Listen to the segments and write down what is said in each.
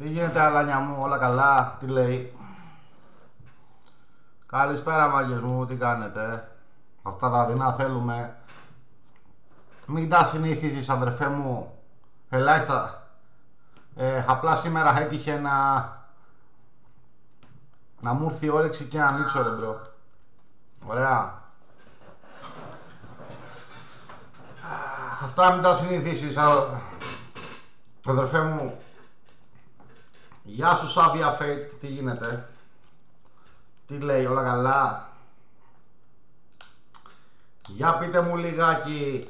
Τι γίνεται αλάνια μου, όλα καλά, τι λέει? Καλησπέρα μάγκες μου, τι κάνετε? Αυτά τα δεινά θέλουμε. Μην τα συνηθίζεις αδερφέ μου. Ελάχιστα. Απλά σήμερα έτυχε να μου έρθει η όρεξη και να ανοίξω ρε μπρο. Ωραία. Αυτά μην τα συνηθίσεις αδερφέ μου. Γεια σου Σάβια Φέιτ, τι γίνεται? Τι λέει, όλα καλά? Για πείτε μου λιγάκι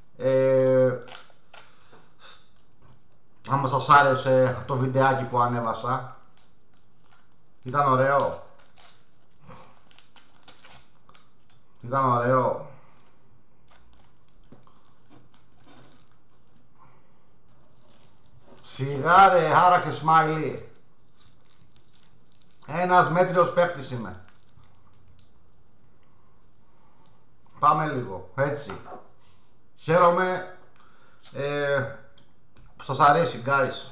άμα σας άρεσε το βιντεάκι που ανέβασα. Ήταν ωραίο? Ήταν ωραίο? Σιγά ρε, άραξε σμάιλι. Ένας μέτριος παίχτης είμαι. Πάμε λίγο, έτσι. Χαίρομαι που σας αρέσει, guys.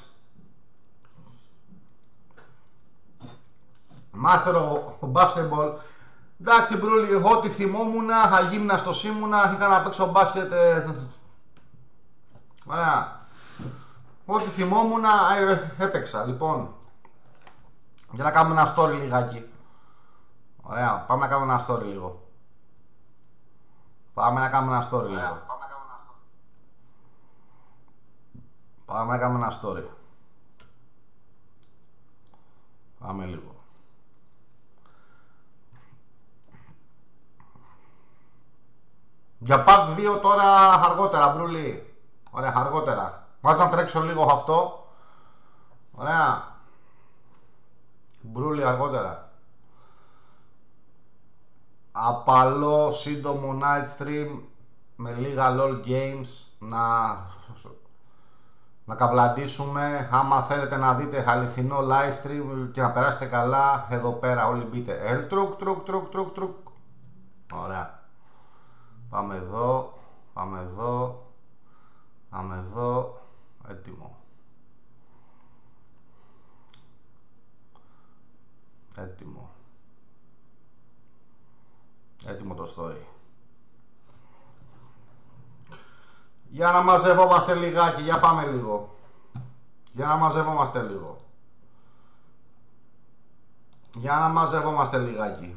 Master of basketball. Εντάξει μπρούλι, εγώ ό,τι θυμόμουνα, αγύμναστος ήμουνα, είχα να παίξω μπάσκετ. Ωραία. Ό,τι θυμόμουνα έπαιξα, λοιπόν. Για να κάνουμε ένα story λιγάκι. Ωραία, πάμε να κάνουμε ένα story λίγο. Πάμε να κάνουμε ένα story λίγο. Πάμε να κάνουμε ένα story. Πάμε λίγο. Για part 2 τώρα αργότερα μπρούλι. Ωραία, αργότερα. Βάζω να τρέξω λίγο αυτό. Ωραία. Μπρούλι αργότερα. Απαλό σύντομο night stream με λίγα LOL games να καβλαντήσουμε. Άμα θέλετε να δείτε αληθινό live stream και να περάσετε καλά, εδώ πέρα όλοι μπείτε. Τρουκ. Ωραία. Πάμε εδώ. Πάμε εδώ. Πάμε εδώ. Έτοιμο. Έτοιμο. Έτοιμο το story. Για να μαζευόμαστε λιγάκι. Για πάμε λίγο. Για να μαζευόμαστε λίγο. Για να μαζευόμαστε λιγάκι.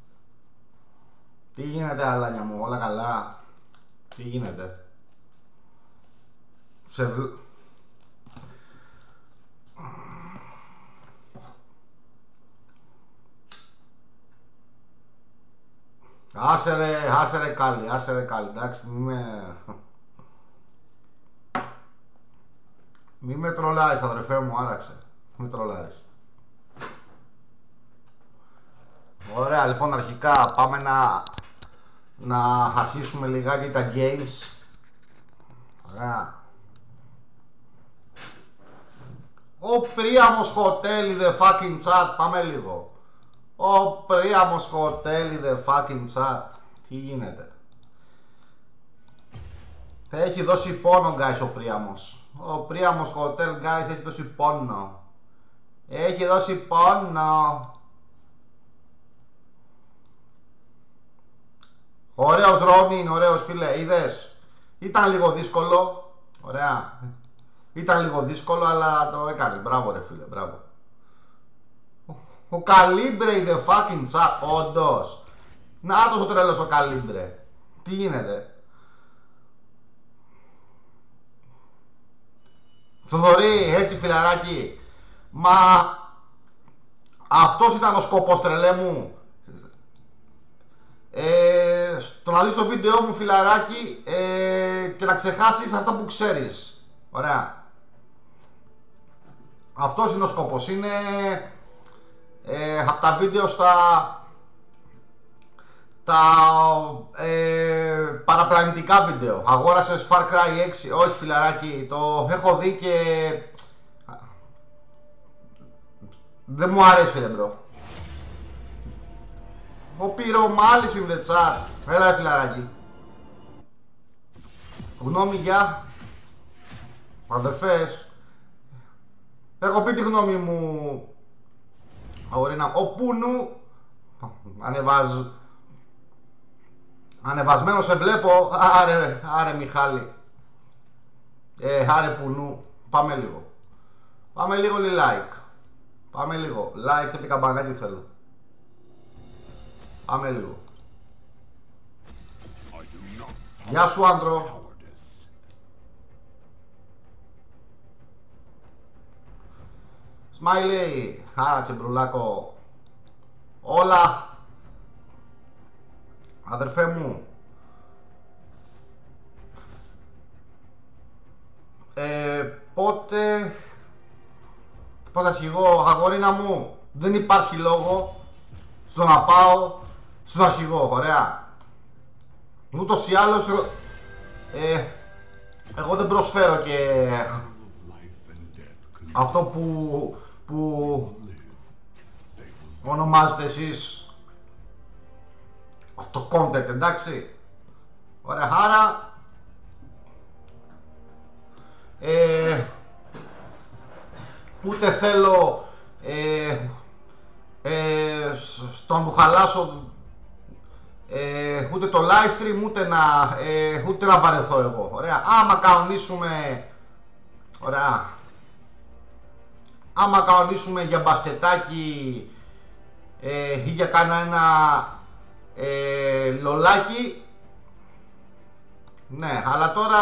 Τι γίνεται αλάνια μου, όλα καλά? Τι γίνεται? Άσε ρε κάλλη, εντάξει, μη με τρολάρεις αδερφέ μου, άραξε, μη τρολάρεις. Ωραία, λοιπόν αρχικά πάμε να αρχίσουμε λιγάκι τα games. Ωραία. Ο Πρίαμος Hotel the fucking chat, πάμε λίγο. Ο Πρίαμος Hotel the fucking chat. Τι γίνεται? Θα έχει δώσει πόνο guys ο Πρίαμος. Ο Πρίαμος Hotel guys έχει δώσει πόνο. Έχει δώσει πόνο. Ωραίος Ρόμι είναι, ωραίος φίλε, είδες? Ήταν λίγο δύσκολο. Ωραία. Ήταν λίγο δύσκολο αλλά το έκανε. Μπράβο ρε φίλε, μπράβο. Ο Καλίμπρε the fucking chat, όντως. Να το τρέλος ο Καλίμπρε. Τι γίνεται? Θοδωρή, έτσι φιλαράκι. Μα αυτός ήταν ο σκοπός τρελέ μου. Στο να δεις το βίντεο μου φιλαράκι και να ξεχάσεις αυτά που ξέρεις. Ωραία. Αυτός είναι ο σκοπός. Είναι από τα βίντεο παραπλανητικά βίντεο. Αγόρασες Far Cry 6? Όχι φιλαράκι, το έχω δει και δεν μου αρέσει ρε μπρο. Ο Πυρομάλης in the chat. Έλα φιλαράκι. Γνώμη για αδερφές. Έχω πει τη γνώμη μου. Ο Πούνου. Ανεβασμένο σε βλέπω. Άρε Μιχάλη. Άρε Πουνού. Πάμε λίγο. Πάμε λίγο like. Πάμε λίγο. Like και την καμπανάκι θέλω. Πάμε λίγο. Γεια σου άντρο. Smiley. Άρα τσεμπρουλάκο. Όλα. Αδερφέ μου. Πότε θα αρχηγό, αγορίνα μου. Δεν υπάρχει λόγο στο να πάω στον αρχηγό, ωραία. Ούτως ή άλλως εγώ δεν προσφέρω και αυτό που ονομάζετε εσείς αυτό content, εντάξει. Ωραία, άρα ούτε θέλω στο να του χαλάσω ούτε το live stream ούτε να βαρεθώ εγώ. Ωραία, άμα κανονίσουμε, ωραία, άμα κανονίσουμε για μπασκετάκι ή για κανένα λολάκι, ναι, αλλά τώρα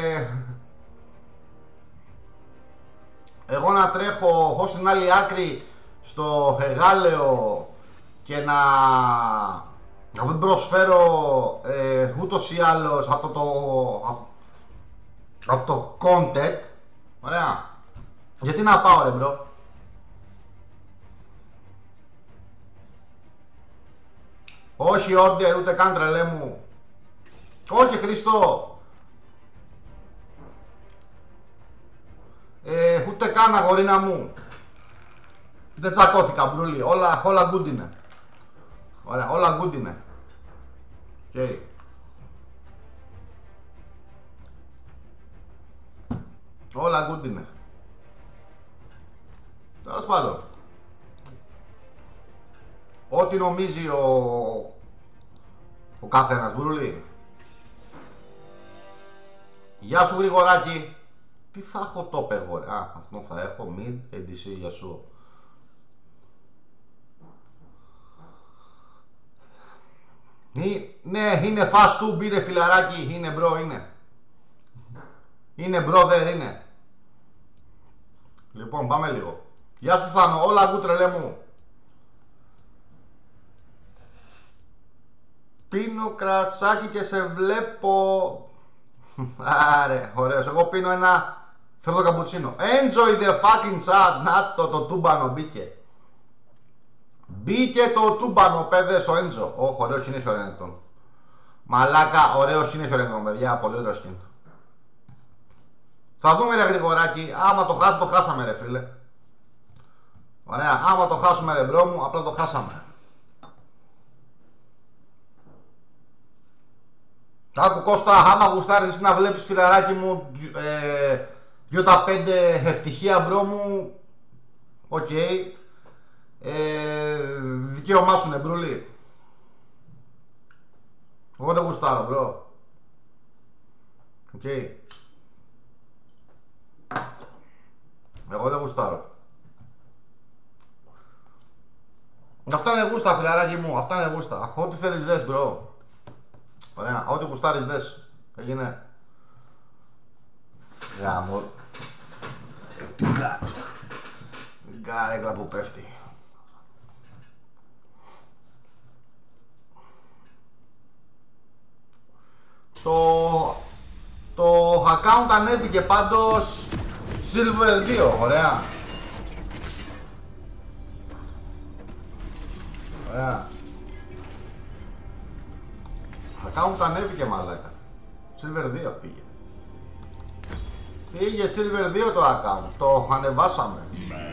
εγώ να τρέχω ως την άλλη άκρη στο Εγάλεο και να δεν προσφέρω ούτως ή άλλως αυτό το content, ωραία, γιατί να πάω ρε μπρο. Όχι order, ούτε καν τρελέ μου. Όχι Χριστό. Ούτε καν αγορίνα μου. Δεν τσακώθηκα μπρούλι. Όλα good είναι. Ωραία, όλα good είναι. Okay. Όλα good είναι. Τέλος πάντων. Ό,τι νομίζει ο καθένας, μπρούλι. Γεια σου Γρηγοράκη. Τι θα έχω top εγώ ρε. Α, αυτό θα έχω mid NDC για σου. Ναι, είναι fast to μπείτε φιλαράκι. Είναι μπρο, είναι. Είναι brother, είναι. Λοιπόν, πάμε λίγο. Γεια σου Θάνο, όλα good τρελέ μου. Πίνω κρασάκι και σε βλέπω. Άρε, ωραίος. Εγώ πίνω ένα φέρτο καπουτσίνο. Enjoy the fucking chat. Να το τούμπανο μπήκε. Μπήκε το τούμπανο, παιδες, ο Έντζο. Όχι, ωραίος είναι ο Ρένετον. Μαλάκα, ωραίος είναι ο Ρένετον, παιδιά. Πολύ ωραίος είναι. Θα δούμε ρε Γρηγοράκι. Άμα το χάσουμε, το χάσαμε ρε φίλε. Ωραία, άμα το χάσουμε ρε μπρο μου, απλά το χάσαμε. Άκου Κώστα, άμα γουστάρεις εσύ να βλέπεις φιλαράκι μου 2-5 ευτυχία μπρο μου, οκ. Δικαίωμά σου νεμπρούλη. Εγώ δεν γουστάρω μπρο. Οκ. Εγώ δεν γουστάρω. Αυτά είναι γούστα φιλαράκι μου, αυτά είναι γούστα. Ό,τι θέλεις δες μπρο. Ωραία, ό,τι γουστάρεις δες. Έγινε. Γάμο. Την καρέκλα που πέφτει. Το account ανέβηκε πάντως Silver 2, ωραία. Ωραία. Account ανέβηκε μαλάκα. Silver 2 πήγε. Πήγε Silver 2 το account. Το ανεβάσαμε.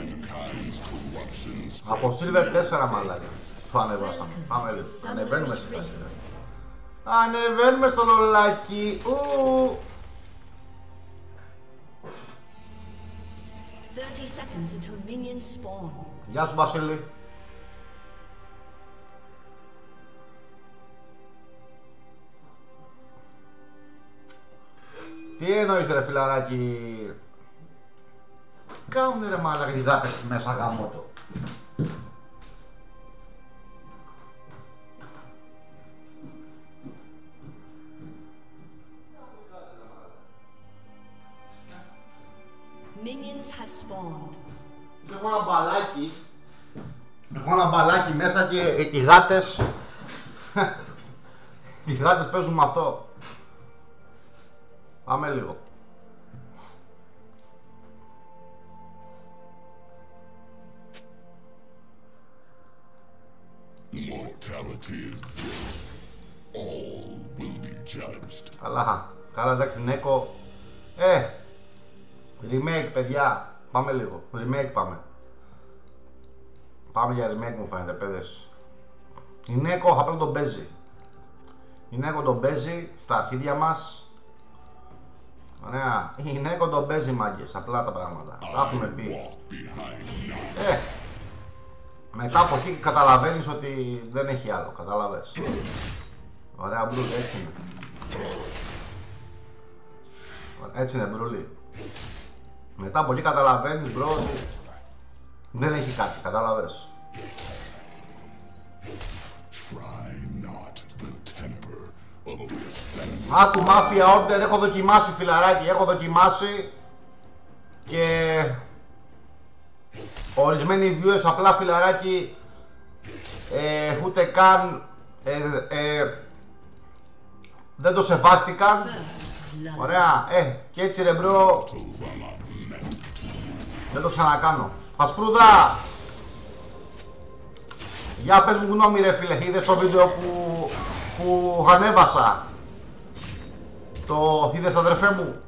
Από Silver 4 μαλάκα. Το ανεβάσαμε. Πάμε λίγο. Ανεβαίνουμε σιγά σιγά. Ανεβαίνουμε στο λολάκι. seconds until minions spawn. Γεια σου Βασίλη. Τι εννοείς ρε φιλαράκι? Κάνουνε ρε μάλακα οι γάτες μέσα γάμο το. Minions have spawned. Έχω ένα μπαλάκι. Έχω ένα μπαλάκι μέσα και οι γάτες. Οι γάτες παίζουν με αυτό. Πάμε λίγο. Mortality is built. All will be judged. Καλά, καλά εντάξει Νέκο. Remake παιδιά. Πάμε λίγο. Remake πάμε. Πάμε για remake μου φαίνεται παιδες. Η Νέκο απλά τον παίζει. Η Νέκο τον παίζει στα αρχίδια μας. Ωραία. Η Νέκο τον παίζει μάγκες. Απλά τα πράγματα. Τα έχουμε πει. Μετά από εκεί καταλαβαίνεις ότι δεν έχει άλλο. Καταλαβες. Ωραία Μπρούλη, έτσι είναι. Έτσι είναι Μπρούλη. Μετά από εκεί καταλαβαίνεις μπρο ότι δεν έχει κάτι. Καταλαβες. Άκου Mafia Order, έχω δοκιμάσει φιλαράκι, έχω δοκιμάσει και ορισμένοι viewers απλά φιλαράκι ούτε καν δεν το σεβάστηκαν. Ωραία, και έτσι ρε μπρο δεν το ξανακάνω. Πασπρούδα, για πες μου γνώμη ρε φίλε, είδες το βίντεο που ανέβασα? Το είδες αδερφέ μου?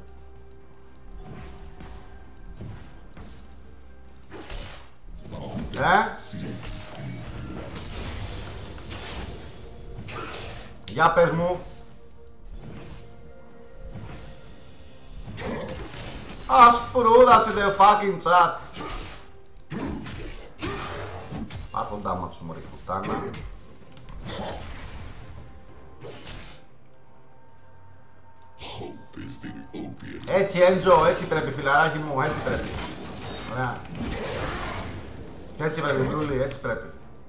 Για πες μου. Ασπρούδα in the fucking chat. Πάρ' τον τάμα του μωρή πουτάνα. Έτσι Έντζο, έτσι πρέπει φιλαράκι μου, έτσι πρέπει. Ωραία. Έτσι πρέπει Μπρούλη, έτσι πρέπει.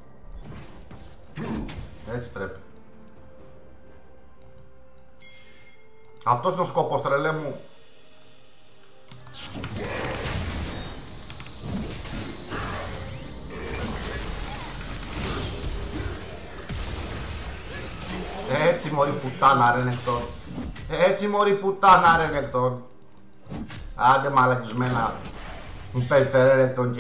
Έτσι πρέπει. Αυτός είναι ο σκοπός τρελέ μου. Έτσι μωρή πουτάνα ρε νεκτόν. Έτσι μωρή πουτάνα ρε νεκτόν. Άντε μαλακισμένα. Μου παίζετε ρε νεκτόν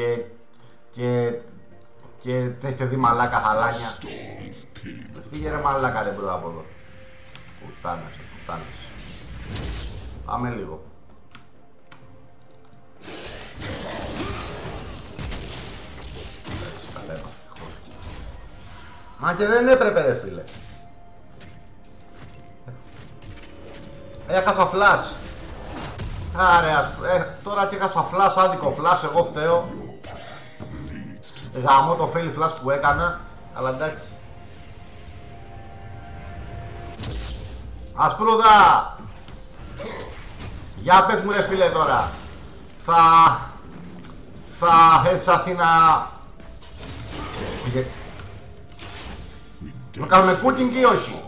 και έχετε δει μαλάκα χαλάνια. Φύγε ρε μαλάκα ρε μπρο από εδώ. Πουτάνες, πουτάνες. Πάμε λίγο. Έτσι τα λέμε. Μα και δεν έπρεπε ρε φίλε. Έχασα φλάς. Άρα, τώρα και έχασα φλάς, άδικο φλάς, εγώ φταίω. Γαμώ το fail flash που έκανα, αλλά εντάξει. Ασπρούδα! Για πες μου ρε φίλε τώρα. Θα έρθεις Αθήνα. Να κάνουμε cooking ή όχι?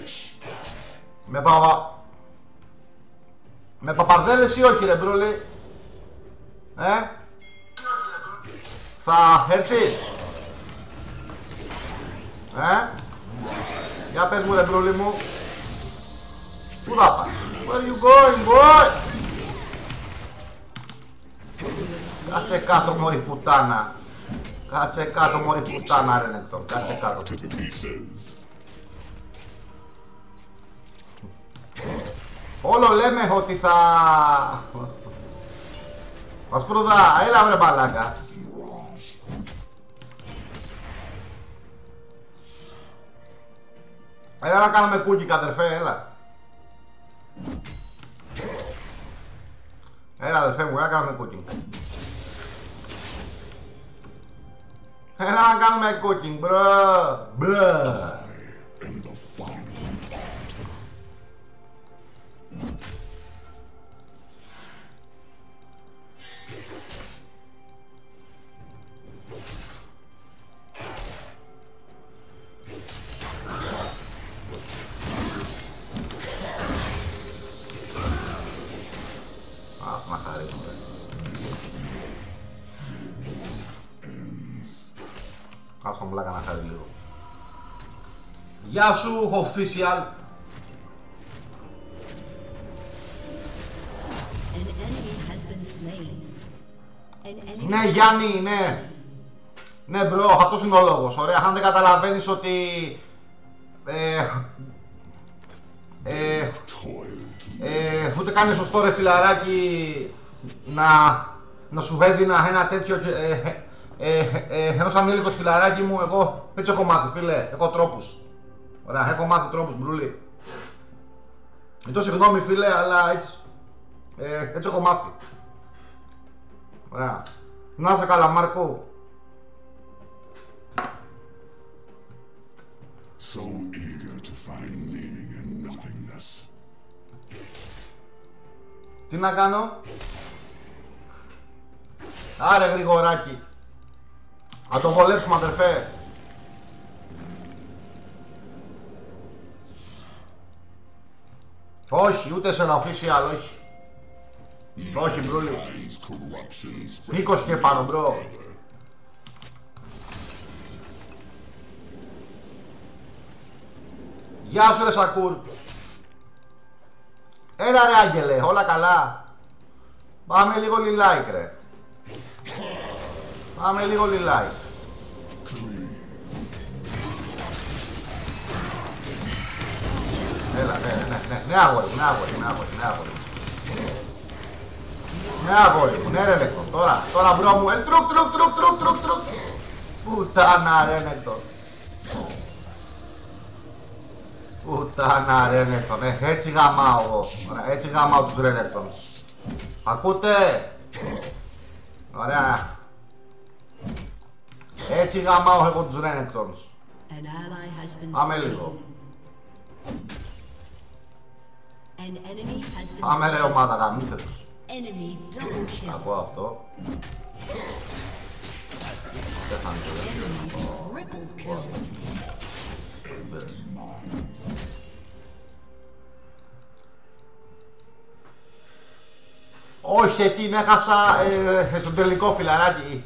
Με παπαρδέλες ή όχι ρε Μπρούλη? Θα έρθεις? Για πες μου ρε Μπρούλη μου. Πού θα πας? Where are you going boy? Κάτσε κάτω μωρή πουτάνα. Κάτσε κάτω μωρή πουτάνα ρε Νεκτόρ. Κάτσε κάτω. Όλο λέμε ότι θα... Πασπρούδα, έλα βρε μπαλάκα. Έλα να κάνουμε κούκι κατερφέ, έλα. Έλα αδερφέ μου, έλα να κάνουμε cooking. Έλα να κάνουμε cooking, μπρο. Μπρο. And the final arbiter. Ας να χαρίσουμε. Ας τον πλάκα να χαρεί λίγο. Γεια σου, official. An enemy has been slain. An enemy Ναι, Γιάννη, ναι. Ναι, μπρο, αυτός είναι ο λόγος. Ωραία, αν δεν καταλαβαίνεις ότι... ούτε κάνει σωστό ρε φιλαράκι να σου έδινα ένα τέτοιο ενός ανήλικος φιλαράκι μου. Εγώ έτσι έχω μάθει, φίλε, έχω τρόπους. Ωραία, έχω μάθει τρόπους, μπρούλι. Ζητώ συγγνώμη, φίλε, αλλά έτσι έχω μάθει. Ωραία. Να είσαι καλά, Μάρκο. So eager to find meaning in nothingness. Τι να κάνω? Άρε γρηγοράκι. Να το βολέψουμε, αδερφέ. Όχι, ούτε σε ένα official, όχι. Όχι, μπρούλι. Mind's corruption spread 20 και πάνω, μπρο. Γεια σου ρε Σακούρ. Έλα ρε Άγγελε, όλα καλά. Πάμε λίγο like ρε. Πάμε λίγο like. Έλα, ναι αγόρι, ναι αγόρι. Ναι αγόρι μου, ναι ρε Νέκτορ. Τώρα μπρο μου, τρουκ. Πουτάνα ρε Νέκτορ. Πουτάνα ρε Νέκτορ, έτσι γαμάω εγώ. Έτσι γαμάω τους ρε Νέκτορ. Ακούτε? Ωραία. Έτσι γαμάω εγώ τους ρε Νέκτορ. An ally has been Πάμε slain. λίγο. An enemy has been Πάμε ρε slain. ομάδα, γαμίστε τους. Enemy double kill. Ακούω αυτό. Δεν θα είναι Enemy triple kill. Όχι, εκείνη έχασα στον τελικό φιλαράκι.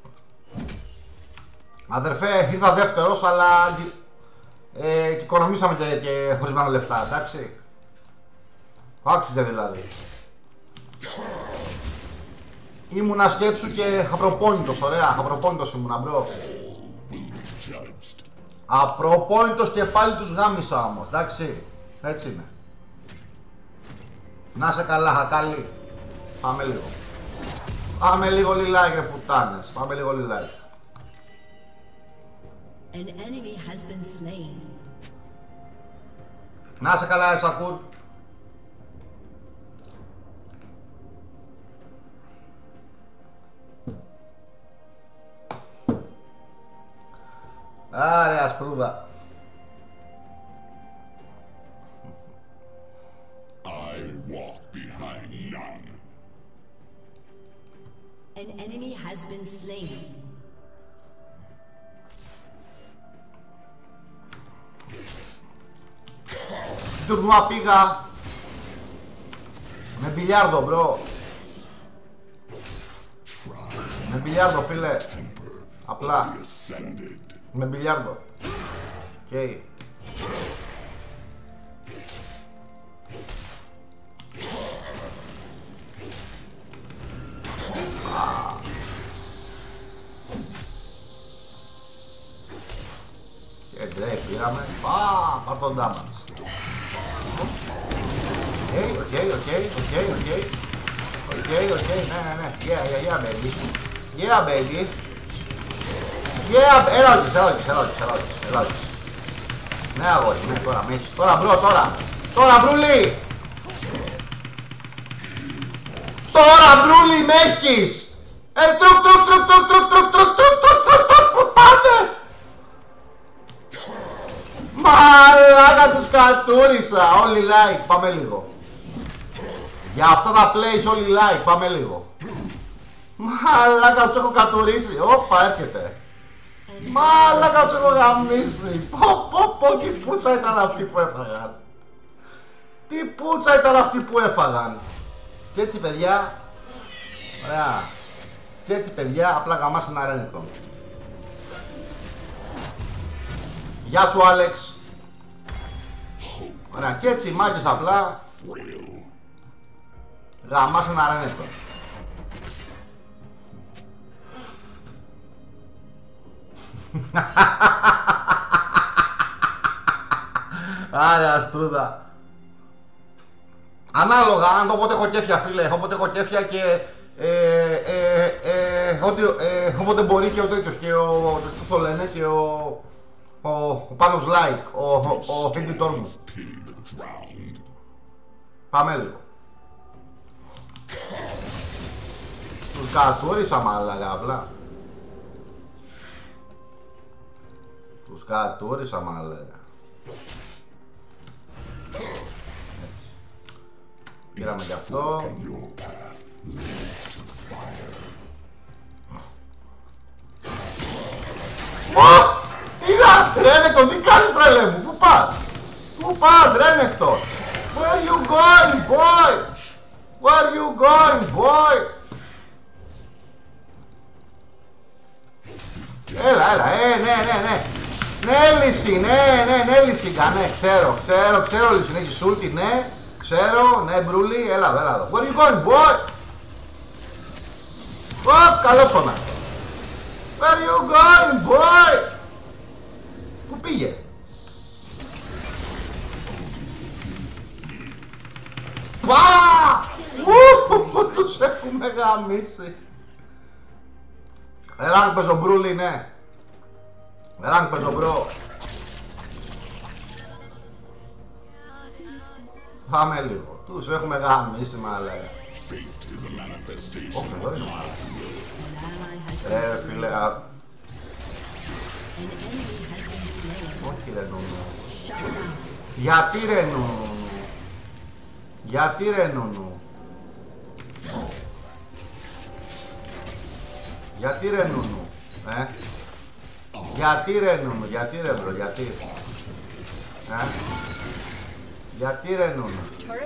Αδερφέ, ήρθα δεύτερος, αλλά και οικονομήσαμε και χωρισμένα λεφτά, εντάξει. Άξιζε δηλαδή. Ήμουνα σκέψου και απροπόνητος, ωραία, απροπόνητος ήμουνα, μπρο. will be judged. Απροπόνητος και πάλι τους γάμισα όμως, εντάξει. Έτσι είναι. Να είσαι καλά, χακάλι. Πάμε λίγο. Πάμε λίγο λιλάκι ρε πουτάνες. Πάμε λίγο λιλάκι. An enemy has been slain. Να είσαι καλά, Σακούρ. Άρε ασπρούδα. I walk behind none. An enemy has been slain. Τουρνουά πήγα. Με μπιλιάρδο, μπρο. Με μπιλιάρδο, φίλε. Απλά. Ascended. Με μπιλιάρδο. Okay. Και Drake πήραμε. Πάρ' τον damage. Οκ, ναι. Yeah, baby. Yeah, baby. Yeah, έλα όχι. Ναι, αγόρι, ναι, τώρα με έχεις. Τώρα, μπρο, τώρα, μπρούλι. Τώρα, μπρούλι, με έχεις. Τρουκ, πουτάνα. Μαλάκα, τους κατούρισα. Όλοι like, πάμε λίγο. Για αυτά τα plays όλοι like, πάμε λίγο. Μαλάκα, τους έχω κατουρίσει. Όπα, έρχεται. Μαλάκα, τους έχω γαμίσει. Πω, τι πουτσα ήταν αυτή που έφαγαν. Τι πουτσα ήταν αυτή που έφαγαν. Και έτσι παιδιά. Ωραία. Και έτσι παιδιά, απλά γαμάς ένα Ρένεκτον. Γεια σου Άλεξ. Ωραία, και έτσι μάγκες απλά γαμάς ένα Ρένεκτον. Άρε αστρούδα. Ανάλογα, αν το πότε έχω κέφια φίλε, όποτε έχω κέφια και όποτε μπορεί και ο τέτοιος και ο το λένε και ο Πάνος Like, ο editor μου. Πάμε λίγο. Τους κατούρισα μαλάκα απλά. Τους κατούρισα μαλάκα. Έτσι. Πήραμε και αυτό. Είδα! Ρένεκτον, τι κάνεις τρελέ μου, πού πας? Πού πας Ρένεκτον? Where you going boy? Where you going boy? Έλα, ναι. Ναι λύση, ναι λύσιγκα, ναι, ξέρω λύση, έχεις σούλτη, ναι, ξέρω, ναι μπρούλι, έλα εδώ. Where you going boy? Καλώς φωνά. Where you going boy? Πού πήγε? Τους έχουμε γαμίσει. Ρανκ παίζω μπρούλι, ναι. Ρανκ παίζω μπρο. Πάμε λίγο. Τους έχουμε γαμίσει μαλάκα. Όχι, εδώ είναι μαλάκα. Ρε φίλε. Όχι ρε νουνου. Γιατί ρε νουνου. Γιατί ρε νουνου, γιατί ρε νουνου, γιατί ρε μπρο, γιατί ρε νουνου.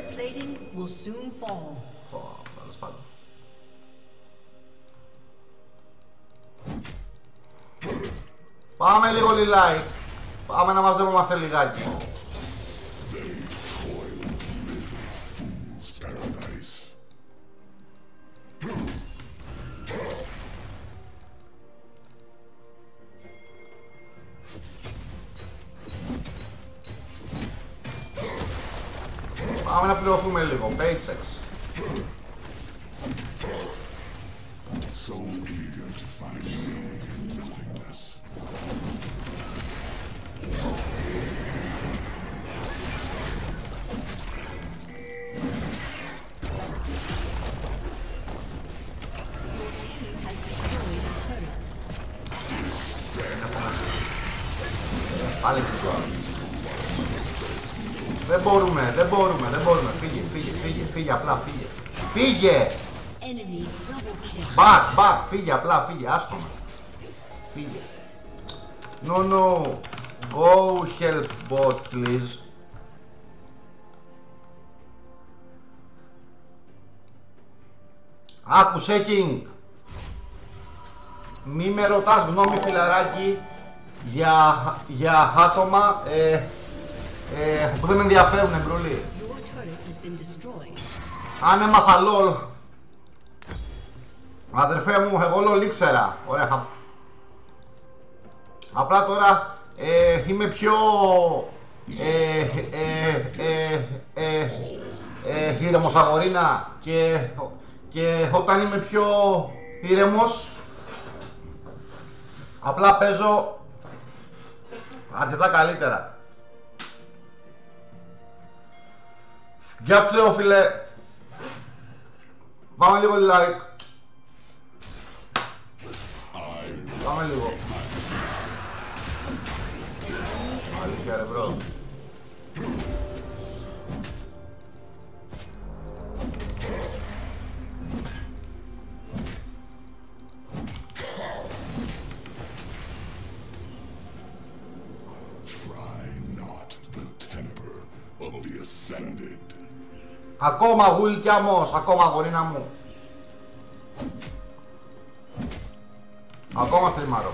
Τέλος πάντων. Πάμε λίγο λιλάι. Πάμε να μαζεύομαστε λιγάκι. Πάμε να πληρωθούμε λίγο. Paychecks. So eager to find meaning in nothingness. Πάλι τώρα. Δεν μπορούμε. Φύγε, απλά φύγε. Φύγε! Back, φύγε, απλά φύγε, άστομα. Φύγε. No. Go help bot, please. Άκουσε, King. Μη με ρωτάς γνώμη, φιλαράκι, για άτομα που δεν με ενδιαφέρουνε, μπρουλί. Αν έμαθα LOL, αδερφέ μου, εγώ LOL ήξερα. Ωραία. Απλά τώρα είμαι πιο ήρεμος αγορίνα και όταν είμαι πιο ήρεμος απλά παίζω αρκετά καλύτερα. Γεια σου Θεόφιλε. Πάμε λίγο like. Πάμε λίγο. αλήθεια ρε μπρο. Ακόμα γουλκιά μος, ακόμα γορίνα μου. Ακόμα στριμάρω.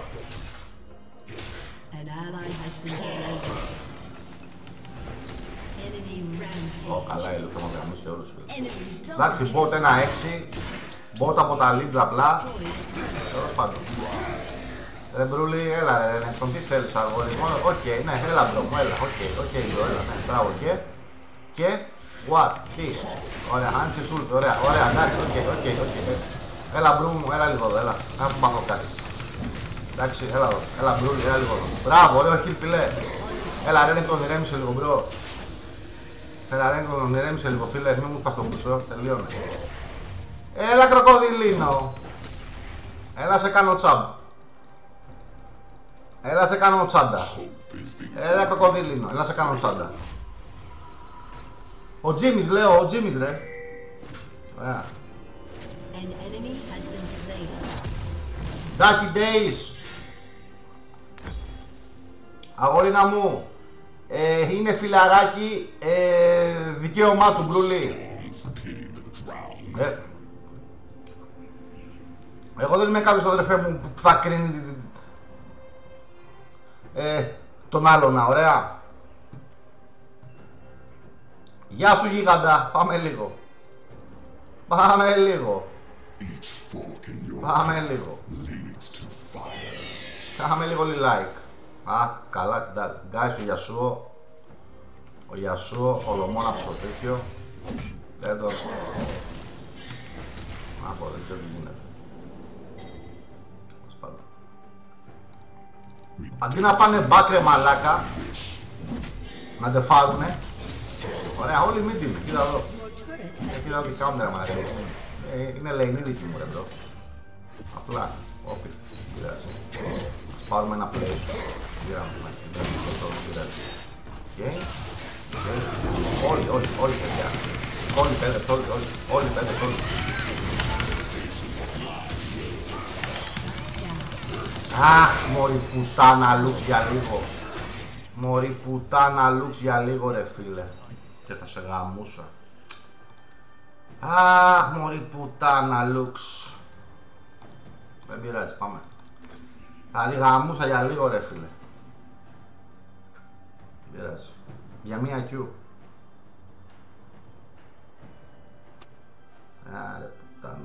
Καλά, ηλεκτρομογραμμή σε όλους. Εντάξει, bot 1-6. Bot από τα leads απλά. Τέλος πάντων. Ρε Μπρούλη, έλα ρε, τον τι θέλεις αργόριθμο. Οκ, ναι, έλα μπρο μου, έλα. Οκ, έλα, ναι, μπράβο και what, τι. Ωραία, άνοιξε σούλτ, ωραία, εντάξει, οκ. Έλα μπρου μου, έλα λίγο εδώ, έλα. Να σου μάθω κάτι. Εντάξει, έλα εδώ, έλα Μπρούλη, έλα λίγο εδώ. Μπράβο, ωραίο kill φιλέ. Έλα ρε, τον ηρέμησε λίγο μπρο. Έλα ρε, τον ηρέμησε λίγο φίλε, μην μου πας στο πούσο, τελείωνε. Έλα κροκοδιλίνο. Έλα σε κάνω τσάμπ. Έλα σε κάνω τσάντα. Έλα κροκοδιλίνο, έλα σε κάνω τσάντα. Ο Τζίμις λέω, ο Τζίμις ρε. Ωραία. Ducky Days. Αγορίνα μου, είναι φιλαράκι, δικαίωμά του Μπρούλη. Εγώ δεν είμαι κάποιος αδερφέ μου που θα κρίνει τον άλλον, ωραία. Γεια σου γίγαντα, πάμε λίγο. Πάμε λίγο. Κάμε λίγο like. Α, καλά, guys, ο Γιασούο. Ο Γιασούο, ολομόνα από το τέτοιο. Εδώ. Από δεν ξέρω τι γίνεται. Αντί να πάνε μπάτρε μαλάκα, να τε φάρουνε. Ωραία, όλοι μη τίμοι, κοίτα εδώ. Κοίτα εδώ τι κάνουν ρε μαλάκα. Είναι λεϊνή δική μου ρε μπρο. Απλά, όπι, πειράζει. Ας πάρουμε ένα play. Πήραμε, πειράζει. Όλοι παιδιά. Όλοι πέδες, όλοι πέδες, όλοι. Αχ, μωρή πουτάνα λουξ για λίγο. Μωρή πουτάνα λουξ για λίγο ρε φίλε. Και θα σε γαμούσα. Αχ, μωρή πουτάνα λουξ. Δεν πειράζει, πάμε. Θα τη γαμούσα για λίγο ρε φίλε. Δεν πειράζει. Για μία Q. Άρε πουτάνα.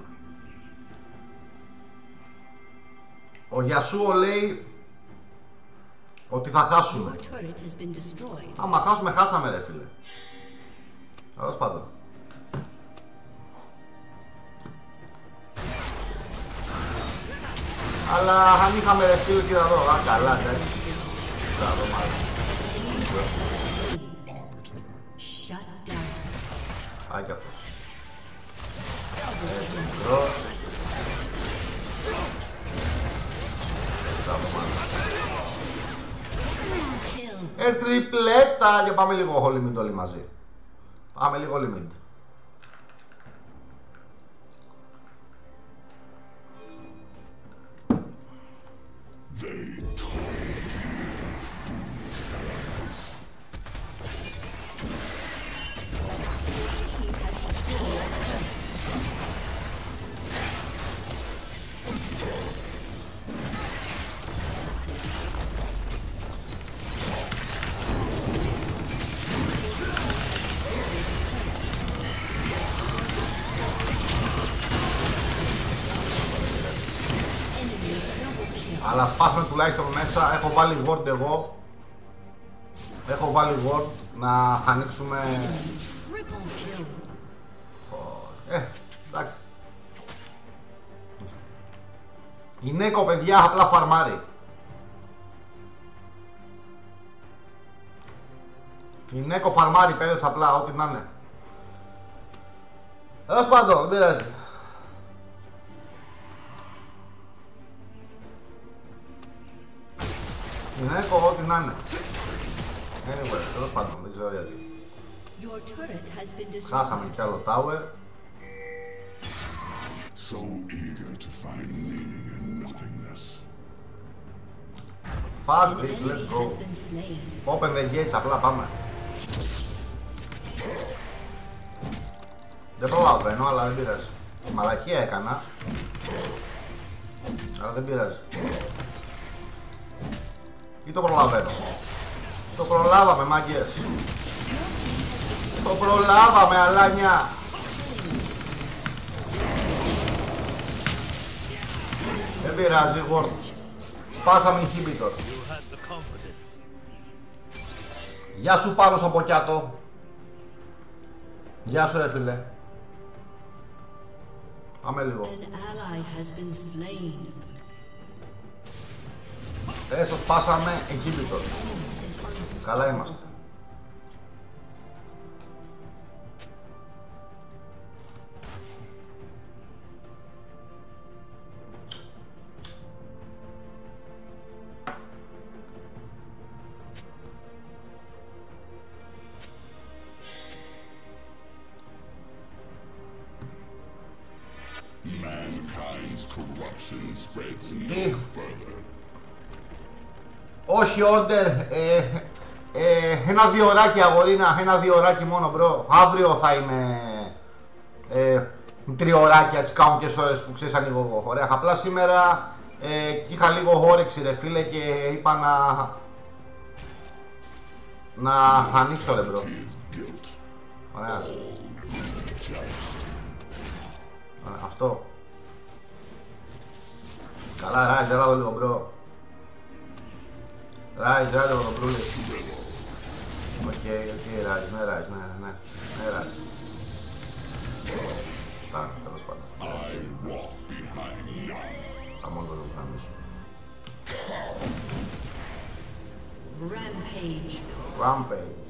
Ο Γιασούο λέει ότι θα χάσουμε. Άμα χάσουμε, χάσαμε ρε φίλε. Τέλος πάντων. Αλλά αν είχαμε ρε φίλε, κοίτα εδώ. Α, καλά, εντάξει. Κοίτα εδώ μάλλον. Α, κι αυτός. Έτσι, μικρός. Τριπλέτα και πάμε λίγο Holy Mid όλοι μαζί. Πάμε λίγο Holy Mid. Αλλά σπάσουμε τουλάχιστον μέσα, έχω βάλει ward εγώ. Έχω βάλει ward να ανοίξουμε. Εντάξει. Γυναίκο παιδιά απλά φαρμάρει. Γυναίκο φαρμάρει παιδες απλά, ό,τι να είναι. Τέλος πάντων, δεν πειράζει. Γυναίκο, ό,τι να είναι. Anyway, τέλος πάντων, δεν ξέρω γιατί. Your turret has been destroyed. Χάσαμε κι άλλο tower. So eager to find meaning in nothingness. Fuck An this, let's enemy go. has been slain. Open the gates, απλά πάμε. Δεν προλαβαίνω, αλλά δεν πειράζει. Μαλακία έκανα. Αλλά δεν πειράζει. Ή το προλαβαίνω. Το προλάβαμε, μάγκες. Το προλάβαμε, αλάνια. Δεν πειράζει, Word. Σπάσαμε inhibitor. Γεια σου πάνω στο ποκιάτο. Γεια σου ρε φίλε. Πάμε λίγο. An ally has been slain. Έστω σπάσαμε inhibitor. Καλά είμαστε. Mankind's corruption spreads no further. Όχι order, ένα διωράκι αγορίνα, ένα διωράκι μόνο μπρο. Αύριο θα είμαι τριωράκια, τις κάνω και ώρες που ξέρεις ανοίγω εγώ. Ωραία, απλά σήμερα είχα λίγο όρεξη ρε φίλε και είπα να ανοίξω ρε μπρο. Ωραία. Αυτό. Καλά Ράιζ, έλα εδώ λίγο μπρο. Ράιζ, έλα εδώ μπρούλη. Οκ, Ράιζ, ναι Ράιζ, ναι Ράιζ. Πάμε, τέλος πάντων. Θα μόνο το γραμμίσω. Rampage. Rampage.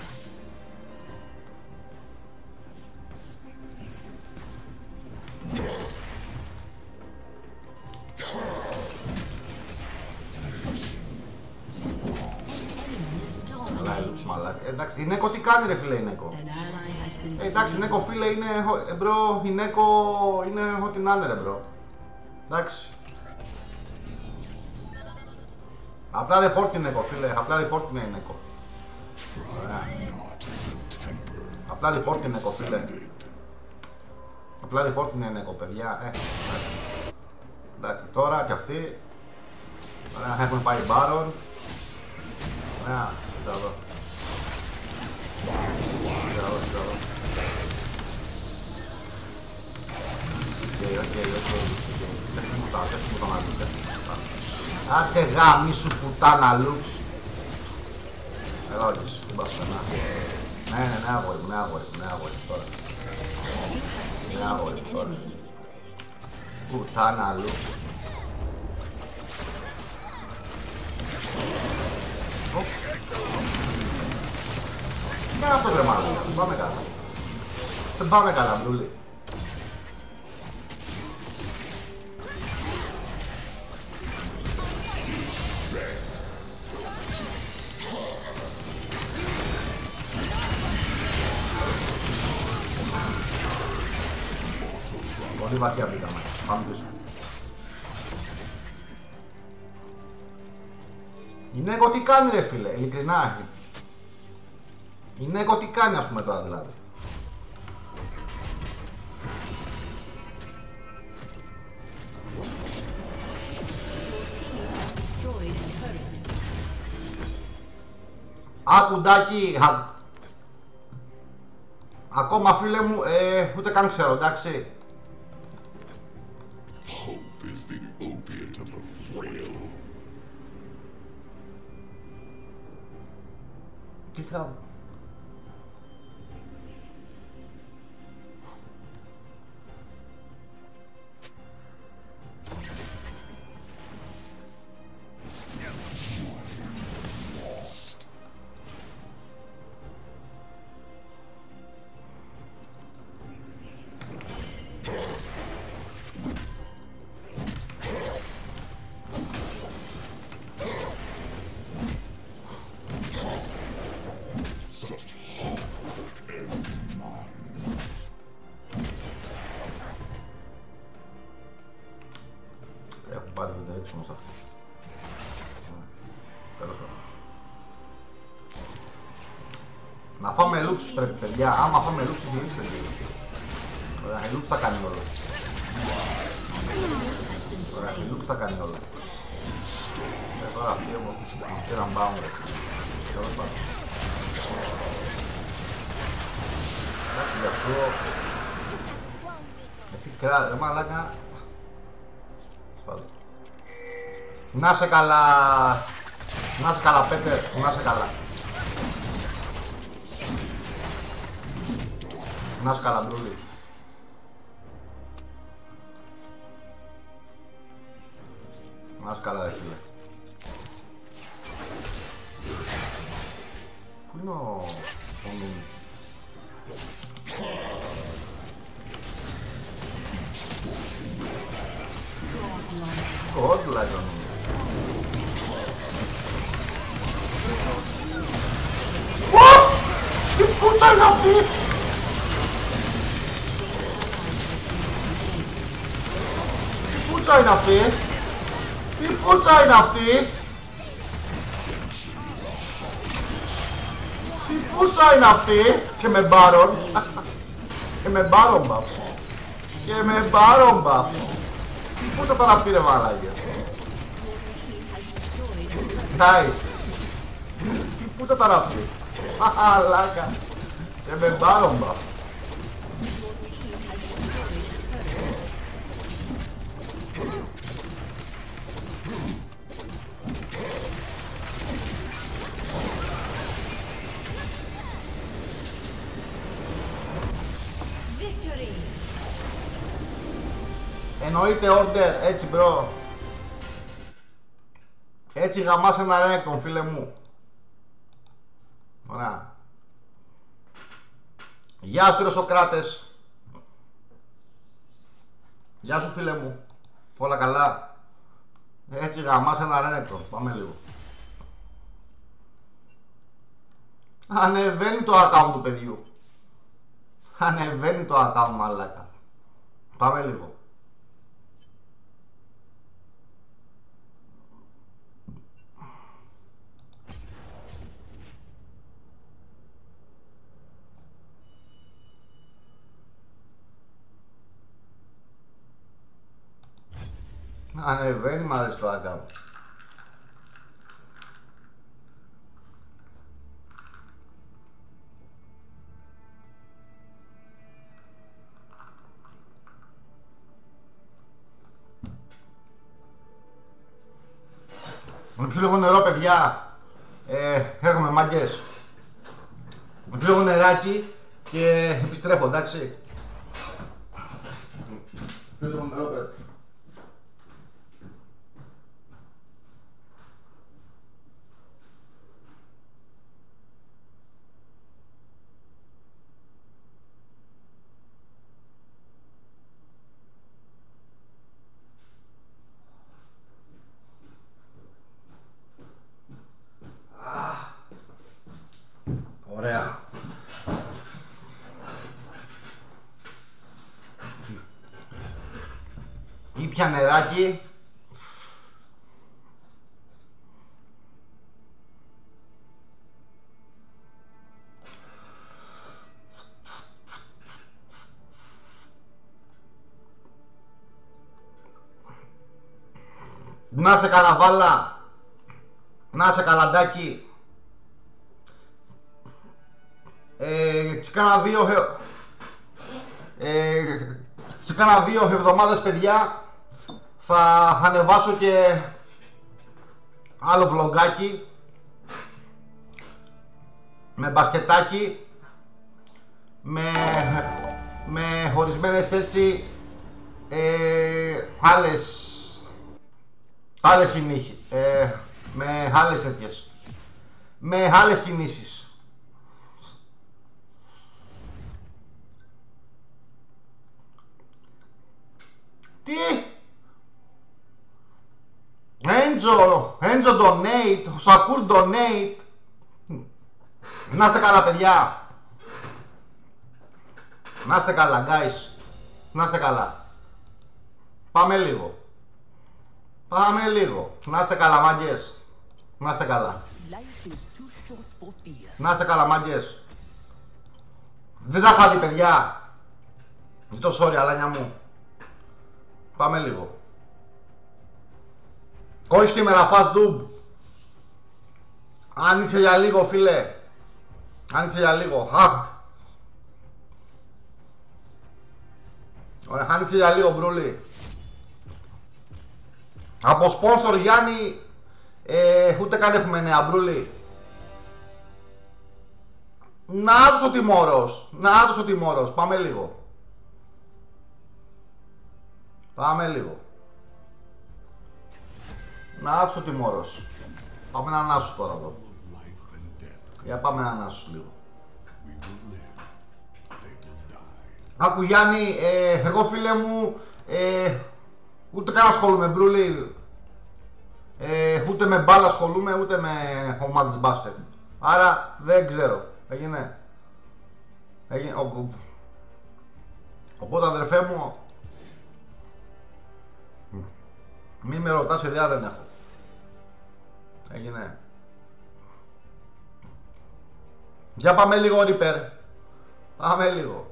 Εντάξει, η Νέκο τι κάνει ρε φίλε η Νέκο. Εντάξει, η Νέκο φίλε είναι, μπρο, η Νέκο είναι ό,τι να είναι ρε μπρο. Εντάξει. Απλά report την Νέκο φίλε, απλά report την Νέκο. Απλά report την Νέκο φίλε. Απλά report την Νέκο παιδιά, εντάξει, τώρα κι αυτοί. Ωραία, έχουν πάει Baron. Ωραία, κοίτα εδώ. Άντε γάμι σου πουτάνα Λουξ. Έλα όλες, δεν πας πένα. Ναι αγόρι μου, ναι αγόρι τώρα. Ναι αγόρι τώρα. Πουτάνα Λουξ. Κάνε αυτό ρε μάλλον, πάμε καλά. Δεν πάμε καλά μπρούλη. Πολύ βαθιά μπήκαμε, πάμε πίσω. Η Νέκο τι κάνει ρε φίλε, ειλικρινά. Η Νέκο τι κάνει ας πούμε τώρα δηλαδή. Ακουντάκι, ακόμα φίλε μου, ούτε καν ξέρω, εντάξει. Hope is the opiate of the frail. Τι κάνω. ρίξω όμως αυτό. Τέλος πάντων. Να φάμε λούξους πρέπει παιδιά, άμα φάμε λούξους γυρίστε λίγο. Ωραία, η λούξ τα κάνει όλα. Ωραία, η λούξ τα κάνει όλα. Τώρα αυτοί όμως πήραν μπάουν ρε. Τέλος πάντων. Γι' αυτό... Τι κράτησε, ρε μαλάκα. Να σε καλά. Να σε καλά Πέτερ, να σε καλά. Να σε καλά Μπρούλη. Να σε καλά ρε φίλε. Πού είναι ο Νούμι? Κόντουλα ήταν. Τι πούτσα είναι αυτή! Τι πούτσα είναι αυτή! Τι πούτσα είναι αυτή! Τι πούτσα είναι αυτή! Και με μπάρον! Και με μπάρον μπαφ! Και με μπάρον μπαφ! Τι πούτσα ήταν αυτή ρε μαλάκια! Nice! Τι πούτσα ήταν αυτή! Λάκα! Και με μπάρον μπαφ! Εννοείται order, έτσι μπρο. Έτσι γαμάς ένα ρέκον φίλε μου. Ωραία. Γεια σου ρε Σοκράτες. Γεια σου φίλε μου. Όλα καλά. Έτσι γαμάς ένα ρέκον. Πάμε λίγο. Ανεβαίνει το account του παιδιού. Ανεβαίνει το account μαλάκα. Πάμε λίγο. Ανεβαίνει μ' αρέσει το account. Με πιω λίγο νερό παιδιά. Έρχομαι μάγκες. Με πιω λίγο νεράκι και επιστρέφω, εντάξει. Πιω λίγο νερό πρέπει. Ωραία. Ήπια νεράκι. Να σε καλά βάλα. Να σε καλαντάκι. Σε κάνα δύο εβδομάδες παιδιά θα ανεβάσω και άλλο βλογκάκι με μπασκετάκι με χωρισμένες έτσι άλλες συνήθειες, με άλλες τέτοιες, με άλλες κινήσεις. Τι? Enzo donate, Σακούρ donate. Να είστε καλά παιδιά. Να είστε καλά guys. Να είστε καλά. Πάμε λίγο. Πάμε λίγο. Να είστε καλά, μάγκες. Να είστε καλά. Να είστε καλά, μάγκες. Δεν τα είχα δει, παιδιά. Ζητώ sorry, αλάνια μου. Πάμε λίγο. Κόλλη σήμερα, fast dub. Άνοιξε για λίγο, φίλε. Άνοιξε για λίγο. Ωραία, άνοιξε για λίγο, μπρούλι. Από σπόνσορ Γιάννη, ούτε καν έχουμε νέα, μπρούλι. Να τους ο τιμόρος. Να τους ο τιμόρος. Πάμε λίγο. Πάμε λίγο. Να τους ο τιμόρος. Πάμε να ανάσους τώρα εδώ. Για πάμε να ανάσους λίγο. Άκου Γιάννη, εγώ φίλε μου, ούτε καν ασχολούμαι, μπρούλι. Ούτε με μπάλα ασχολούμαι, ούτε με ομάδες μπάσκετ. Άρα δεν ξέρω. Έγινε. Οπότε αδερφέ μου, μη με ρωτάς, ιδέα δεν έχω. Έγινε. Για πάμε λίγο, Reaper. Πάμε λίγο.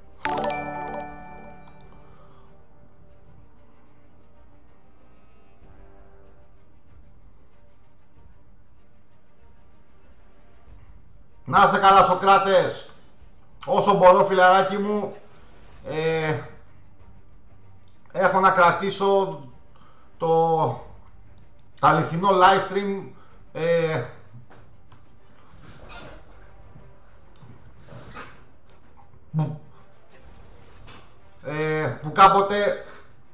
Να είστε καλά, Σοκράτες. Όσο μπορώ, φιλαράκι μου, έχω να κρατήσω το αληθινό live stream, που κάποτε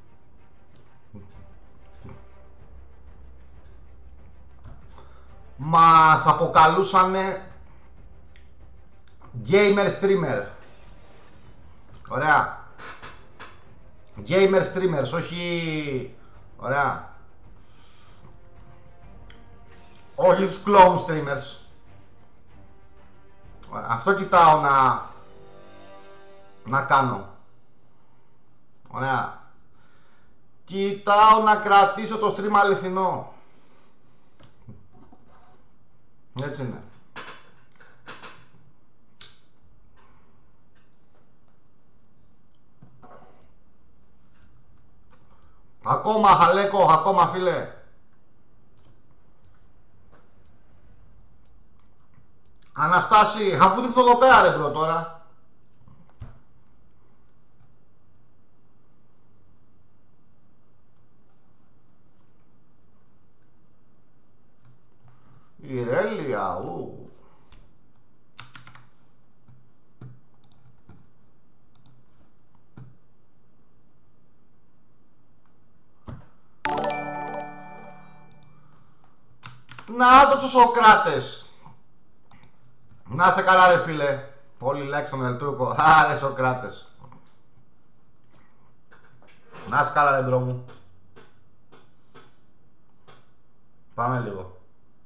μας αποκαλούσανε gamer streamer. Ωραία. Gamer streamers, όχι. Ωραία. Όχι τους clone streamers. Ωραία. Αυτό κοιτάω να κάνω. Ωραία. Κοιτάω να κρατήσω το stream αληθινό. Έτσι είναι. Ακόμα Χαλέκο, ακόμα φίλε. Αναστάση, αφού δείχνω εδώ πέρα ρε μπρο τώρα. Η Ρέλια, ου. Να το Σοκράτες. Να σε καλά ρε φίλε. Πολύ λέξη στον Ελτρούκο. Άρε Σοκράτες. Να σε καλά ρε μπρο μου. Πάμε λίγο.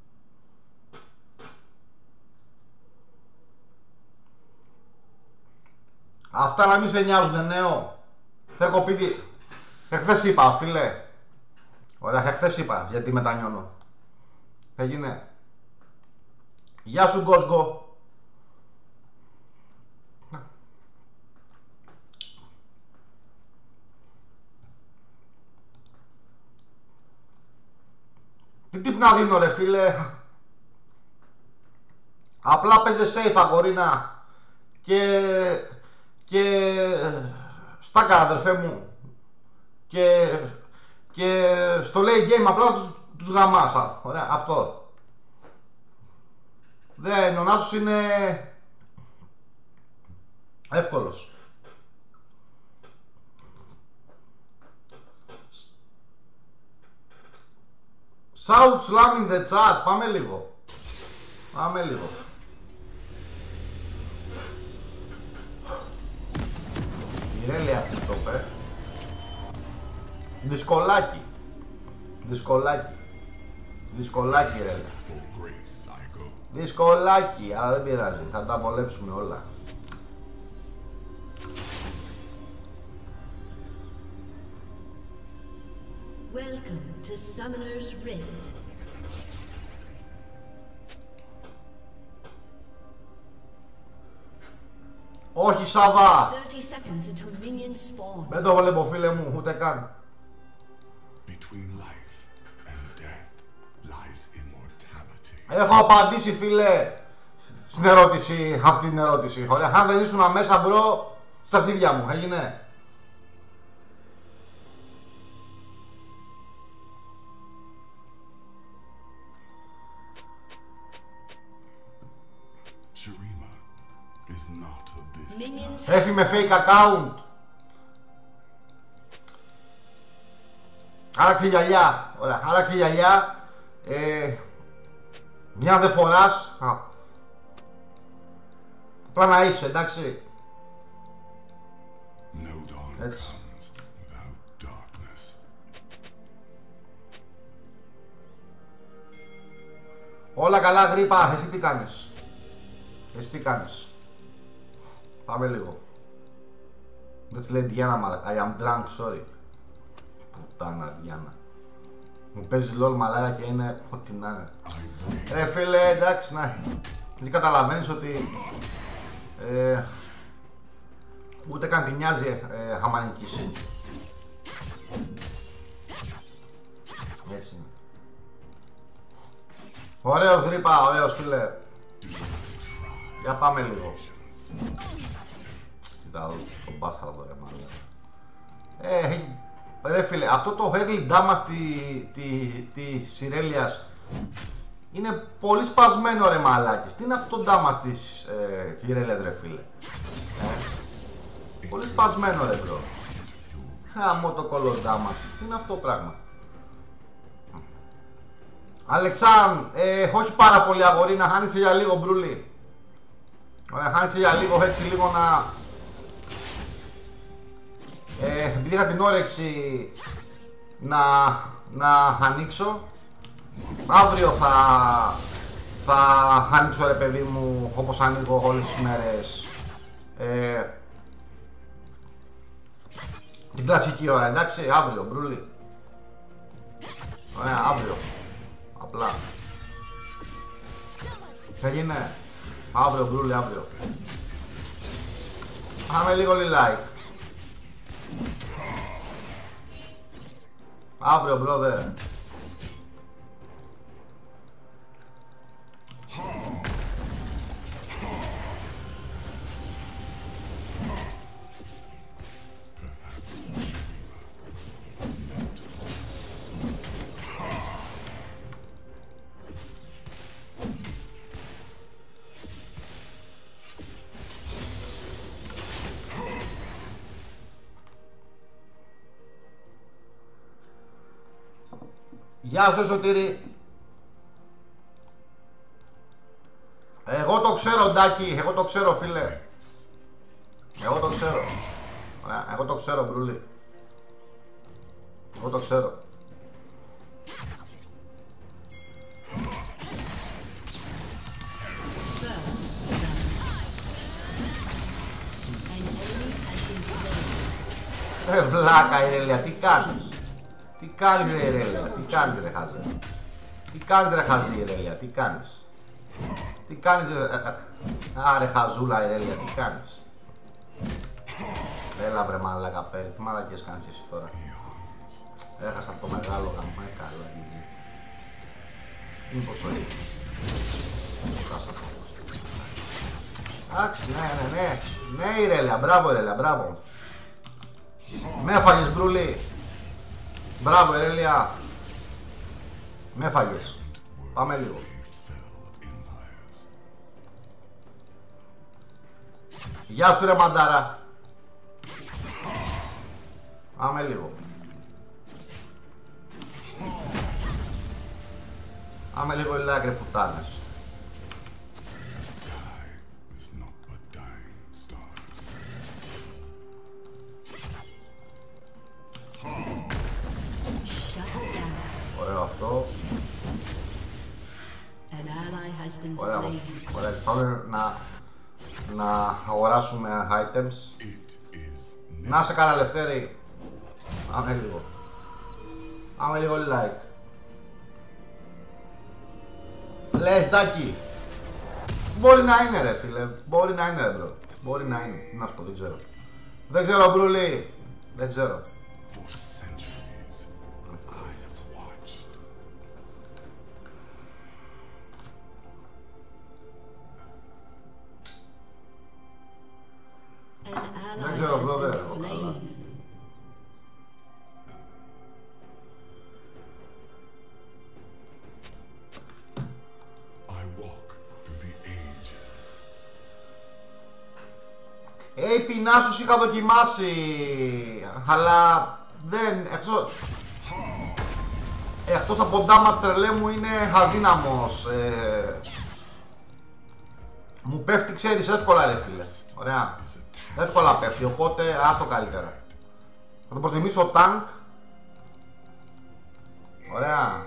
Αυτά να μην σε νοιάζουνε νέο. Έχω πει. Εχθές είπα φίλε. Ωραία, εχθές είπα γιατί μετανιώνω. Έγινε. Γεια σου Γκόσγκο. Τι τύπ να δίνω ρε φίλε. Απλά παίζε safe αγορίνα. Και στάκα αδερφέ μου. Και στο late game απλά τους γαμάσα. Ωραία, αυτό. Δεν, ο Νάσος είναι εύκολος. Shout slam in the chat. Πάμε λίγο. Πάμε λίγο. Η Ρέλη αυτή το πέ. Δυσκολάκι. Δυσκολάκι. Δυσκολάκι ρε. Δυσκολάκι. Αλλά δεν πειράζει. Θα τα βολέψουμε όλα. Welcome to Summoner's Rift. Όχι Σάβα! 30 seconds until minions spawn. Δεν το βλέπω φίλε μου, ούτε καν. Between life and death lies immortality. Έχω απαντήσει φίλε στην ερώτηση, αυτή την ερώτηση. Ωραία, αν δεν ήσουν μέσα μπρο, στα αρχίδια μου, έγινε. Shurima is not of this. Minions Έφη με fake account. Άλλαξε γυαλιά. Ωραία, άλλαξε γυαλιά. Μια δεν φοράς. Απλά να είσαι, εντάξει. No dawn Έτσι. comes without darkness. Όλα καλά γρήπα, εσύ τι κάνεις? Εσύ τι κάνεις? Πάμε λίγο. Δεν τη λέει Διάννα μαλάκα. I am drunk, sorry. Πουτάνα Διάννα. Μου παίζει LOL μαλάκα και είναι ό,τι να είναι. Ρε φίλε, εντάξει, να. Και καταλαβαίνεις ότι ούτε καν τη νοιάζει άμα νικήσει. Έτσι είναι. Ωραίος γρήπα, ωραίος φίλε. Για πάμε λίγο. Κοίτα τον μπάσταρδο ρε μάλλον. Ρε φίλε, αυτό το early damage της Ιρέλιας είναι πολύ σπασμένο ρε μαλάκες. Τι είναι αυτό το damage της Ιρέλιας ρε φίλε? Πολύ σπασμένο ρε bro. Χαμό το κόλλο damage. Τι είναι αυτό το πράγμα? Αλεξάν, όχι πάρα πολύ αγόρι, να χάνεις για λίγο μπρουλί. Ωραία, χάνεις για λίγο, έτσι λίγο να... επειδή είχα την όρεξη να ανοίξω. Αύριο θα ανοίξω ρε παιδί μου, όπως ανοίγω όλες τις μέρες, την κλασική ώρα, εντάξει, αύριο, μπρούλι. Ωραία, αύριο. Απλά. Έγινε. Αύριο, μπρούλι, αύριο. Πάμε λίγο like. Αύριο, brother. Γεια σου Σωτήρη. Εγώ το ξέρω Ντάκη, εγώ το ξέρω φίλε. Εγώ το ξέρω. Εγώ το ξέρω μπρούλι. Εγώ το ξέρω. Βλάκα Ιρέλια, τι κάνεις? Τι κάνεις ρε Ιρέλια, τι κάνεις ρε χάζε? Τι κάνεις ρε χαζή Ιρέλια, τι κάνεις? Τι κάνεις ρε... Άρε χαζούλα Ιρέλια, τι κάνεις? Έλα βρε μαλάκα πέρι, τι μαλακίες κάνεις εσύ τώρα? Έχασα το μεγάλο γαμμά, καλά έτσι. Είναι πόσο είναι. Εντάξει, ναι Ιρέλια, μπράβο Ιρέλια, μπράβο. Με έφαγες μπρουλί. Μπράβο Ιρέλια. Με έφαγες. Πάμε λίγο. Γεια σου ρε μαντάρα. Πάμε λίγο. Πάμε λίγο ηλάκρε πουτάνες. Ωραίο αυτό. Ωραία, ωραία. Πάμε να αγοράσουμε items. Να σε καλά Λευτέρη. Πάμε λίγο. Πάμε λίγο like. Λες Ντάκη. Μπορεί να είναι ρε φίλε. Μπορεί να είναι ρε μπρο. Μπορεί να είναι. Να σου πω, δεν ξέρω. Δεν ξέρω μπρουλί. Δεν ξέρω. For centuries, I have watched. An ally Δεν ξέρω has μπρο, δεν been έχω καλά. slain. I walk through the ages. Πεινάσους είχα δοκιμάσει. Αλλά δεν... Εκτός από ντάμα τρελέ μου είναι αδύναμος. Μου πέφτει ξέρεις εύκολα ρε φίλε. Ωραία. Εύκολα πέφτει, οπότε άστο καλύτερα. Θα το προτιμήσω tank. Ωραία.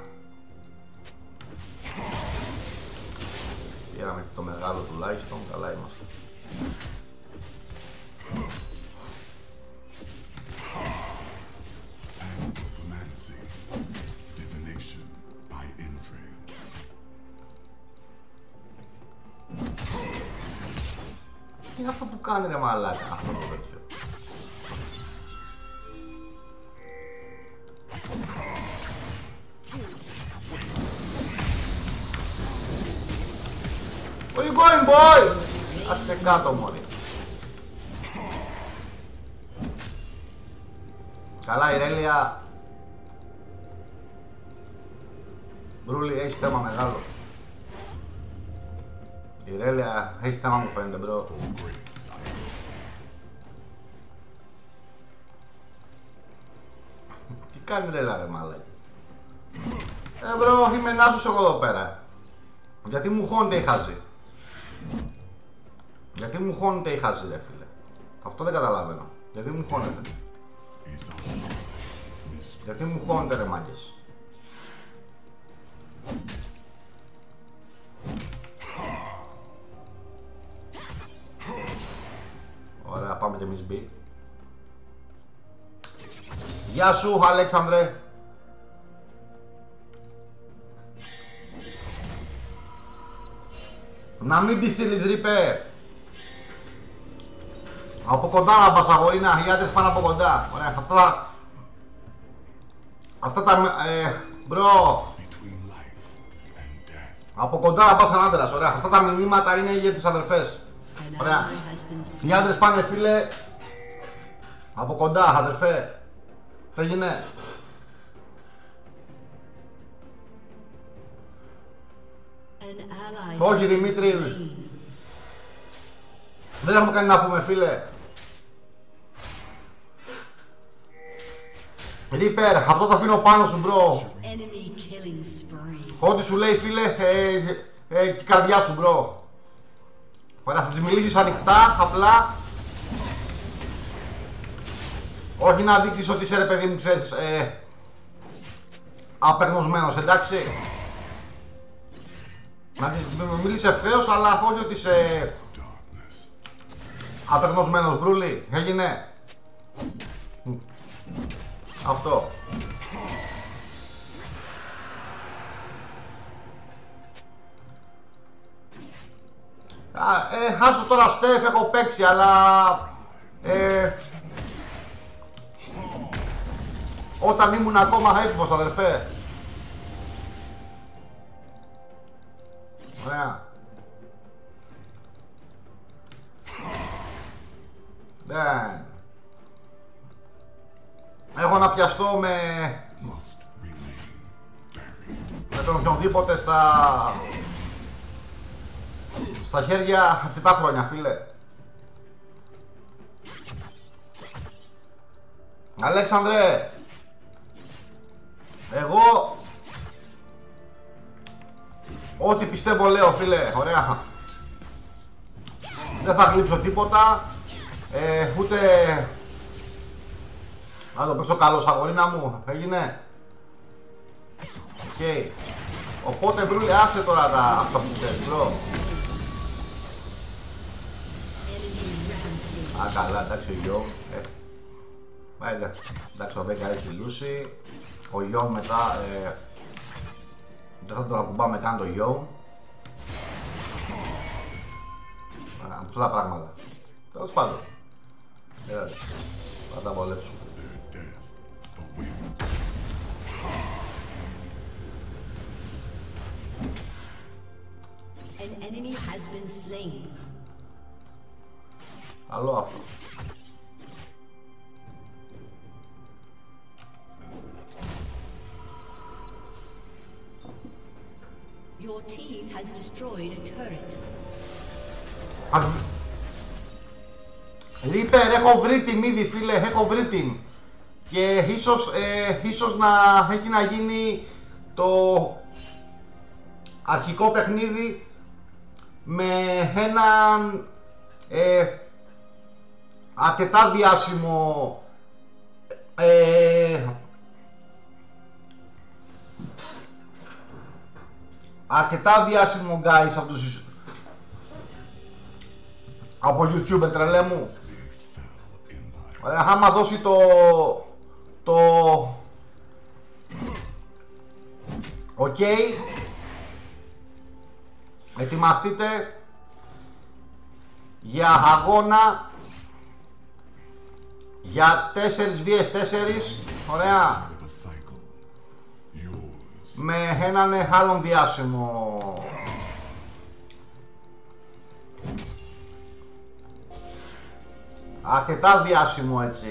Πήραμε το μεγάλο τουλάχιστον, καλά είμαστε. Anthropomancy, divination by entrails. Τι είναι αυτό που κάνει ρε μαλάκα, αυτό το τέτοιο. Where you going boy? Άρχισε κάτω μόλι. Καλά Ιρέλια. Μπρούλι, έχεις θέμα μεγάλο. Ιρέλια, έχεις θέμα μου φαίνεται μπρο. Τι κάνει ρέλα ρε μάλακι. Μπρο, είμαι νάσος εγώ εδώ πέρα. Γιατί μου χώνεται η χάζη. Γιατί μου χώνεται η χάζη ρε φίλε. Αυτό δεν καταλαβαίνω. Γιατί μου χώνεται. Γιατί μου χώνεται ρε μάγκες. Ωραία, πάμε και εμείς μπει. Γεια σου Αλέξανδρε. Να μην τη στείλεις ρίπε. Από κοντά να πας αγορίνα, οι άντρες πάνε από κοντά. Ωραία, αυτά τα μπρο. Από κοντά να πας σαν άντρας, ωραία. Αυτά τα μηνύματα είναι για τις αδερφές. Ωραία. Οι άντρες πάνε φίλε. Από κοντά αδερφέ. Τι έγινε. Όχι Δημήτρη. Δεν έχουμε κάνει να πούμε φίλε. Ρίπερ, αυτό το αφήνω πάνω σου μπρο. Ό,τι σου λέει φίλε, και η καρδιά σου μπρο. Ωραία, θα τις μιλήσεις ανοιχτά, απλά. Όχι να δείξεις ότι είσαι ρε παιδί μου, ξέρεις, απεγνωσμένος, εντάξει. Να της μιλήσεις ευθέως, αλλά όχι ότι είσαι απεγνωσμένος μπρούλι. Έγινε. Αυτό. Χάστο τώρα Στεφ, έχω παίξει, αλλά όταν ήμουν ακόμα έφηβος αδερφέ. Ωραία. Δεν. Έχω να πιαστώ με τον οποιονδήποτε στα χέρια αρκετά χρόνια φίλε. Αλέξανδρε, εγώ ό,τι πιστεύω λέω φίλε, ωραία. Δεν θα γλύψω τίποτα, ούτε να το παίξω καλός αγορίνα μου, έγινε. Okay. Οπότε βρούλε άσε τώρα αυτά που ξέρεις μπρο. Α, καλά, εντάξει ο γιο. Εντάξει, ο Βέγγα έχει λούσει. Ο Ιόν μετά δεν θα τον ακουμπάμε καν το Ιόν. Αυτά τα πράγματα. Τέλος πάντων. Θα τα βολέψουμε. An enemy has been slain. Καλό αυτό. Your team has destroyed a turret. Ρίπερ, έχω βρει την ήδη φίλε, έχω βρει την. Και ίσως να έχει να γίνει το αρχικό παιχνίδι με έναν αρκετά διάσημο guys από YouTuber, τρελέ μου. Ωραία, άμα δώσει το OK, ετοιμαστείτε για αγώνα για 4vs4, ωραία, με έναν άλλον διάσημο αρκετά διάσημο έτσι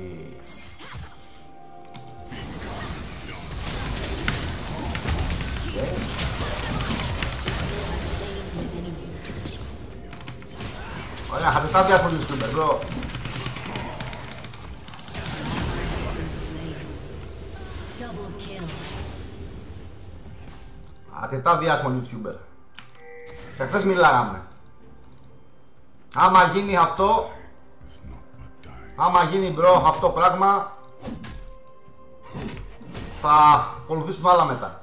ωραία, αρκετά διάσημο YouTuber, bro. Αρκετά διάσημο YouTuber. Και χθες μιλάγαμε. Άμα γίνει αυτό, άμα γίνει bro αυτό πράγμα, θα ακολουθήσουμε άλλα μετά.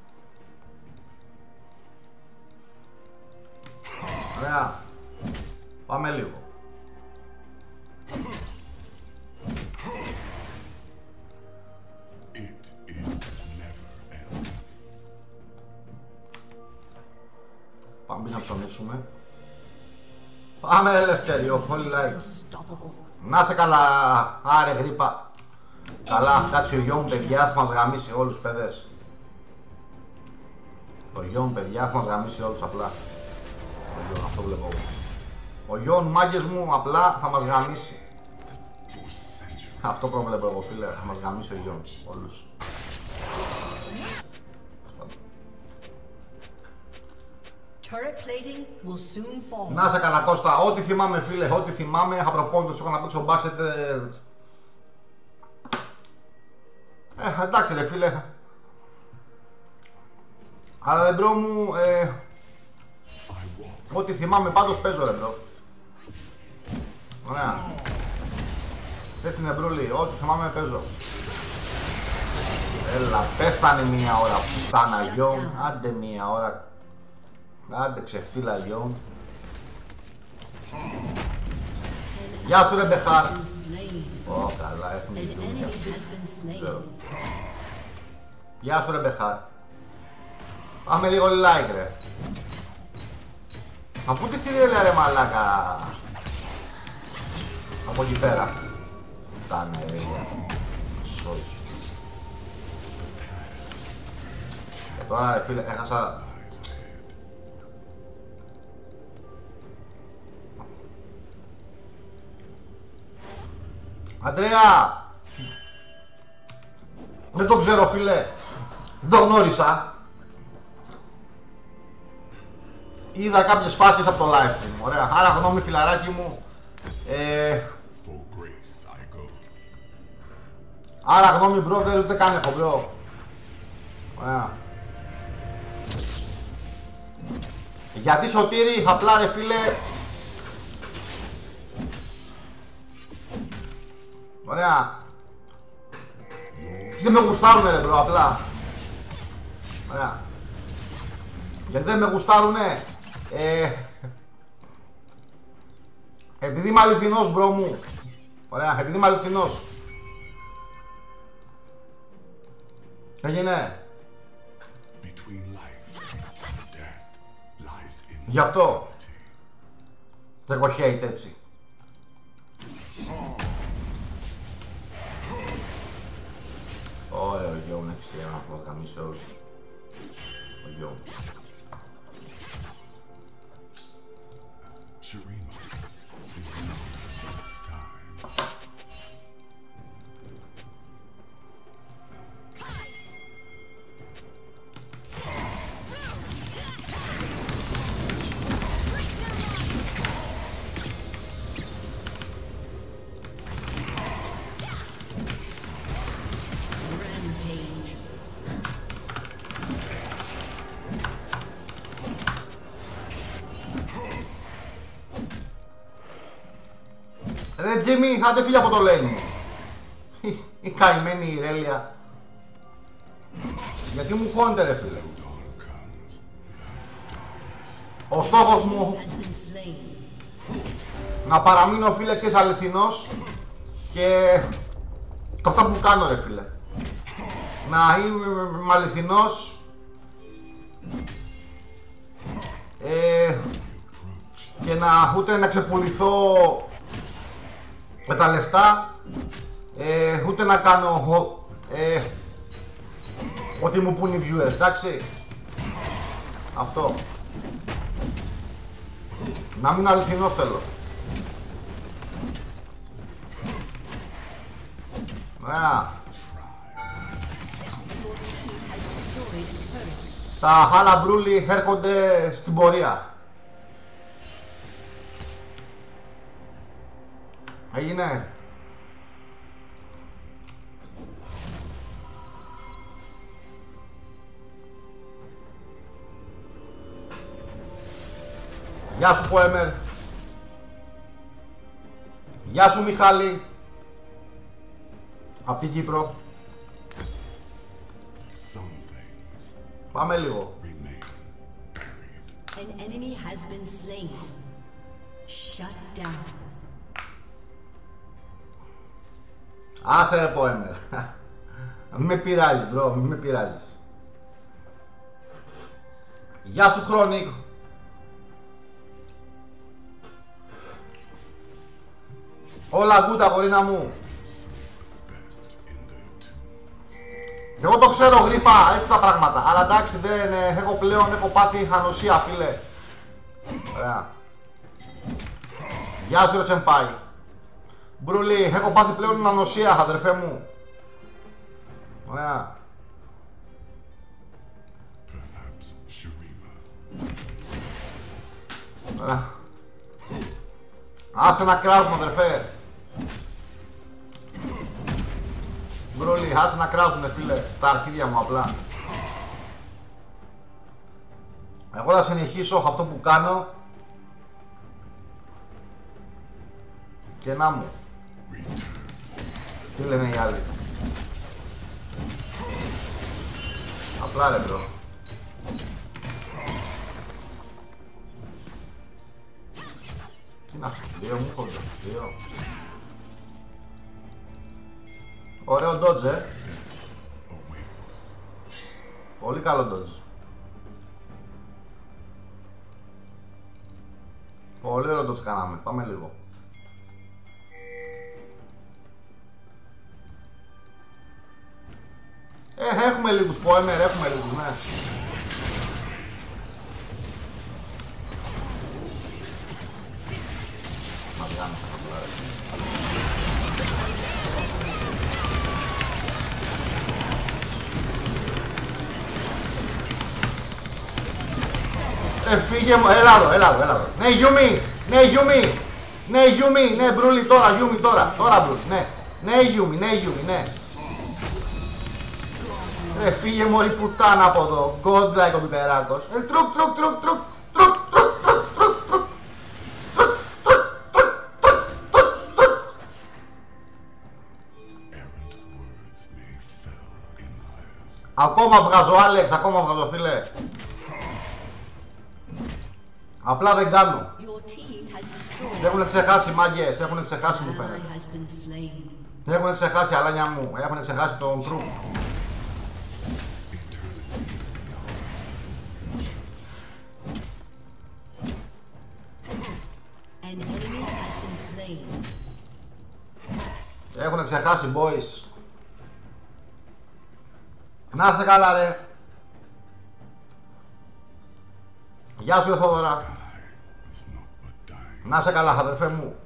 Ωραία. Πάμε λίγο. Πάμε να ψωνίσουμε. Πάμε ελευθερίο, όλοι like. Να σε καλά, άρε γρήπα. Καλά, κάτσε ο γιον παιδιά, θα μας γαμίσει όλους παιδες. Το γιον παιδιά, θα μας γαμίσει όλους απλά. Αυτό βλέπω. Ο γιον μάγκες μου απλά θα μας γαμίσει. Αυτό προβλέπω εγώ φίλε, θα μας γαμίσει ο γιον όλους. Να σε καλά Κώστα, ό,τι θυμάμαι φίλε, ό,τι θυμάμαι, απροπόντως έχω να παίξω μπάσκετ. Εντάξει ρε φίλε. Αλλά ρε μπρο μου, ό,τι θυμάμαι πάντως παίζω ρε μπρο. Ωραία. Έτσι είναι μπρούλι, ό,τι θυμάμαι παίζω. Έλα, πέθανε μία ώρα που φτάνα γιον, άντε μία ώρα. Άντε ξεφτύλα γιον. Γεια σου ρε Μπεχάρ. Ω καλά, έχουμε δουλειά. Γεια σου ρε Μπεχάρ. Πάμε λίγο like ρε. Αφού τι θηρέλα ρε μαλάκα. Από εκεί πέρα. Φτάνε ρε. Σώζω. Και τώρα ρε φίλε έχασα. Αντρέα! Δεν το ξέρω φίλε. Δεν το γνώρισα. Είδα κάποιες φάσεις από το live stream. Ωραία. Άρα γνώμη φιλαράκι μου. Άρα γνώμη μπρο, δεν ούτε καν έχω μπρο. Ωραία. Γιατί Σωτήρη, απλά ρε φίλε. Ωραία. Δεν με γουστάρουνε ρε μπρο, απλά. Ωραία. Γιατί δεν με γουστάρουνε. Επειδή είμαι αληθινός μπρο μου. Ωραία, επειδή είμαι αληθινός. Τι έγινε? Γι' αυτό δεν έχω hate έτσι. Ωραία, ο γιο μου έχει ένα από το καμίσο όλους. Ο γιο μου. Ρε Τζίμι, άντε φύγε από το lane μου. Η καημένη Ιρέλια. Γιατί μου χώνεται ρε φίλε. Ο στόχος μου να παραμείνω φίλε ξέρεις αληθινός και αυτά που κάνω ρε φίλε. Να είμαι αληθινός και να ούτε να ξεπουληθώ με τα λεφτά, ούτε να κάνω ό,τι μου πουν οι viewers, εντάξει. Αυτό. Να μην αληθινός θέλω. Ωραία. Τα χαλαμπρούλι έρχονται στην πορεία. Έγινε. Γεια σου Ποέμερ. Γεια σου Μιχάλη. Απ' την Κύπρο. Πάμε λίγο. An enemy has been slain. Shut down. Άσε ρε Ποέμερ. Μην με πειράζεις bro, μην με πειράζεις. Γεια σου Χρόνικ. Όλα good αγορίνα μου. Εγώ το ξέρω γρήπα, έτσι τα πράγματα. Αλλά εντάξει δεν έχω πλέον, έχω πάθει ανοσία φίλε. Ωραία. Γεια σου ρε Σεμπάι. Μπρούλι, έχω πάθει πλέον ανοσία αδερφέ μου. Ωραία. Ωραία. Άσε να κράζουμε αδερφέ. Μπρούλι, άσε να κράζουνε φίλε, στα αρχίδια μου απλά. Εγώ θα συνεχίσω αυτό που κάνω. Και να μου. Τι λένε οι άλλοι. Απλά ρε μπρο. Τι είναι αυτό, δύο μου χοντά, δύο. Ωραίο dodge, πολύ καλό dodge. Πολύ ωραίο dodge κάναμε, πάμε λίγο. Έχουμε λίγους Poemer, έχουμε λίγους, ναι. Μα βγάλουμε τα καπουλάρες. Φύγε μου, έλα εδώ, έλα εδώ, έλα εδώ. Ναι Γιούμι, ναι Γιούμι, ναι Γιούμι, ναι Μπρούλι τώρα, Γιούμι τώρα, τώρα Μπρούλι, ναι. Ναι Γιούμι, ναι Γιούμι, ναι. Φύγε μωρή πουτάνα από εδώ, godlike ο πιπεράκος. Τρουκ, τρουκ, τρουκ, τρουκ, τρουκ, τρουκ, τρουκ, τρουκ. Ακόμα βγάζω Άλεξ, ακόμα βγάζω φίλε. Απλά δεν κάνω. Έχουν ξεχάσει μάγκες, έχουν ξεχάσει μου φαίνεται. Έχουν ξεχάσει αλάνια μου, έχουν ξεχάσει τον τρουκ. slain. Έχουνε ξεχάσει, boys. Να είστε καλά, ρε. Γεια σου, Θόδωρα. Να είσαι καλά, αδερφέ μου.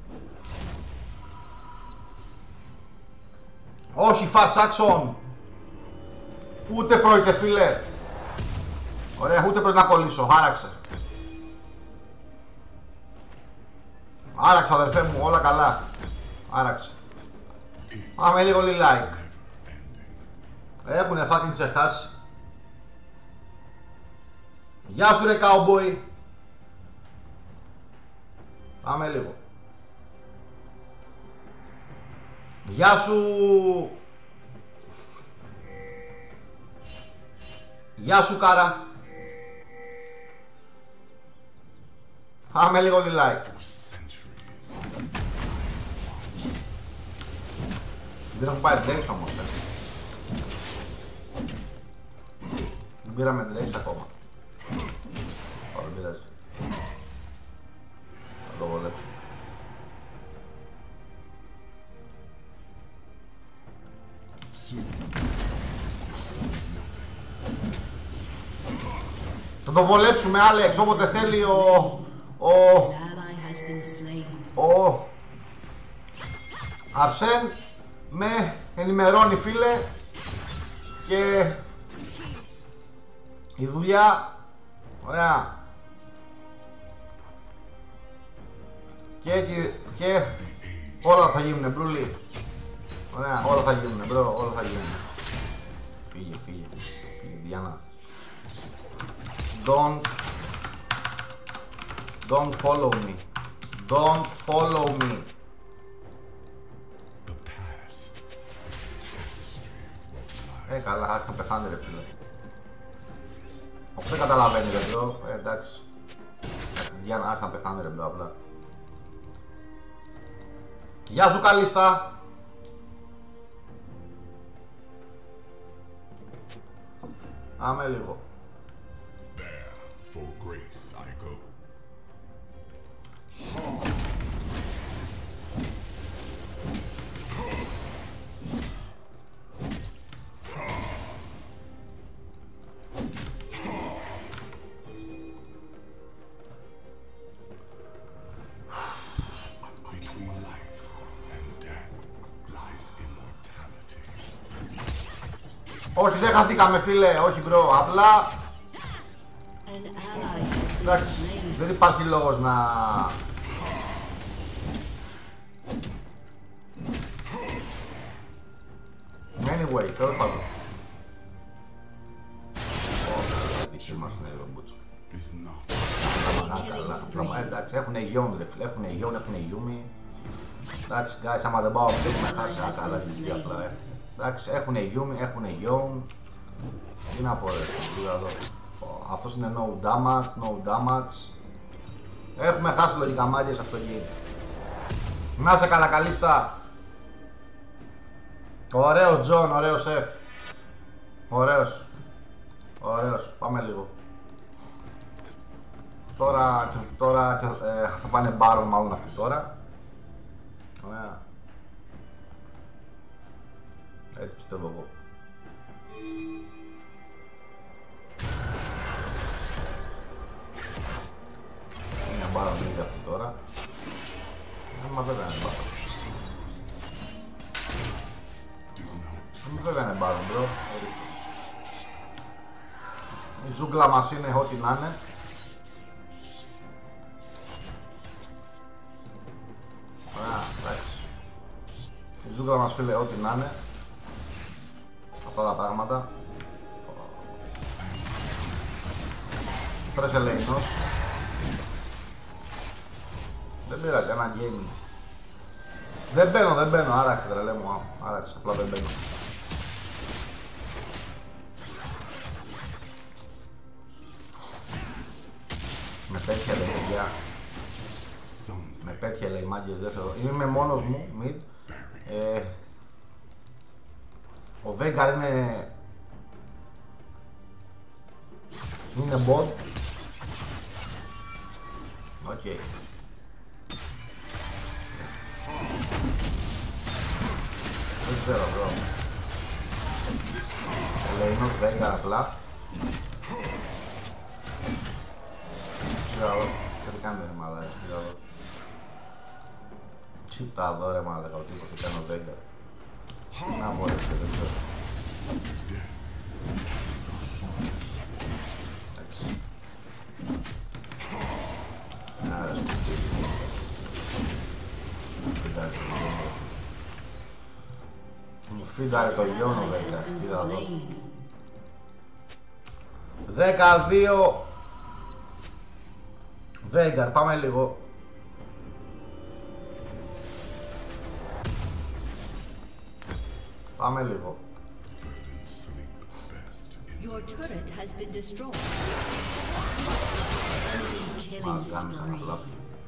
Όχι, fast action. Ούτε πρόκειται, φίλε. Ωραία, ούτε πρέπει να κολλήσω. Άραξε. Άραξε, αδερφέ μου, όλα καλά. Άραξε. Πάμε λίγο like. Έχουνε fucking ξεχάσει. Γεια σου, ρε cowboy. Πάμε λίγο. Γεια σου. Γεια σου, Κάρα. Πάμε λίγο like. Δεν έχουν πάει Drake's όμως, Δεν πήραμε Drake's ακόμα. Δεν πειράζει. Θα το βολέψω. Θα το βολέψουμε, Άλεξ, όποτε θέλει ο Αρσέν με ενημερώνει, φίλε, και η δουλειά, ωραία, και όλα θα γίνουνε, μπρούλι, ωραία, όλα θα γίνουνε, μπρο, όλα θα γίνουνε. Φύγε, Διάννα. Don't follow me. Don't follow me. Καλά, άρχισε να πεθάνει, ρε φίλε. Αυτό δεν καταλαβαίνει, ρε μπρο. Εντάξει. Διάννα, άρχισε να πεθάνει, ρε μπρο, απλά. Γεια σου, Καλίστα. Άμε λίγο. Όχι, δεν χαθήκαμε, φίλε, όχι μπρο, απλά εντάξει, δεν υπάρχει λόγος να... Anyway, τέλος πάντων. Δική μας είναι εδώ μπούτσο. Εντάξει, έχουνε γιον, ρε φίλε, έχουνε γιον, έχουνε γιούμι. Εντάξει, guys, άμα δεν πάω αυτό έχουμε χάσει άκαλα την τζι απλά, Εντάξει, έχουνε γιούμι, έχουνε γιον. Τι να πω, ρε, εδώ. Αυτός είναι no damage. Έχουμε χάσει λογικά μάγκες αυτό εκεί. Να σε καλά, Καλίστα. Ωραίο Τζον, ωραίο σεφ. Ωραίος. Πάμε λίγο. Τώρα θα πάνε μπάρον μάλλον αυτοί τώρα. Ωραία. Έτσι πιστεύω εγώ. Είναι μπάρον λίγα αυτή τώρα. Μα βέβαια είναι μπάρον. Βέβαια είναι μπάρον, μπρο. Η ζούγκλα μας είναι ό,τι να είναι. Εντάξει. Η ζούγκλα μας, φίλε, ό,τι να είναι. Αυτά τα πράγματα. Τρες ελεηνός. Δεν πήρατε ένα game. Δεν μπαίνω, άραξε τρελέ μου, άραξε, απλά δεν μπαίνω. Με πέτυχε, λέει, παιδιά. Με πέτυχε, λέει, μάγκες, δεν θέλω. Είμαι μόνος μου, mid. Ο Veigar είναι bot. Οκ. ξέρω bro. Ελεηνός Veigar απλά. Κοίτα εδώ, τι κάνει ρε μαλάκα, κοίτα εδώ. Κοίτα εδώ ρε μαλάκα, ο τύπος τι κάνει ο Veigar. Να μου έρθει, δεν ξέρω. Εντάξει. Άρα σκουπίδι. Μου φύγαρε το γιόνο Veigar, κοίτα εδώ. 12 Veigar, πάμε λίγο. Πάμε λίγο. Your turret has been destroyed. Μας γάμισαν απλά.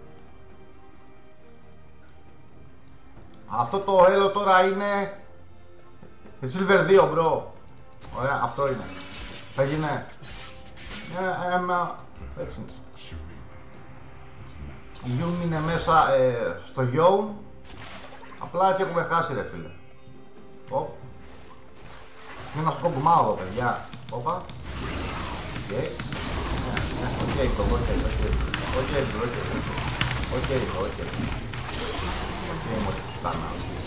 Αυτό το έλο τώρα είναι Silver 2 bro. Ωραία, αυτό είναι. Θα γίνει έτσι. Η Yumi είναι μέσα στο Yone. Απλά και έχουμε χάσει ρε φίλε. Οπ. Είναι ένα σκόπ μάγο παιδιά. Όπα. Οκ. Οκ το, οκ. Οκ, μου φτάνα.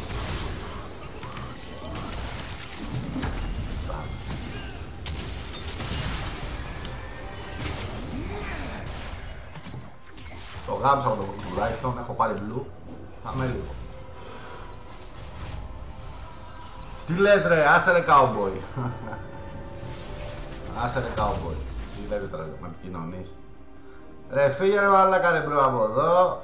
Το γάμισα από το κουκ τουλάχιστον, έχω πάρει blue. Πάμε λίγο. Τι λες ρε, άσε ρε cowboy. Άσε ρε cowboy. Τι λέτε τώρα, με επικοινωνείς. Ρε φύγε ρε μαλάκα ρε μπρο από εδώ.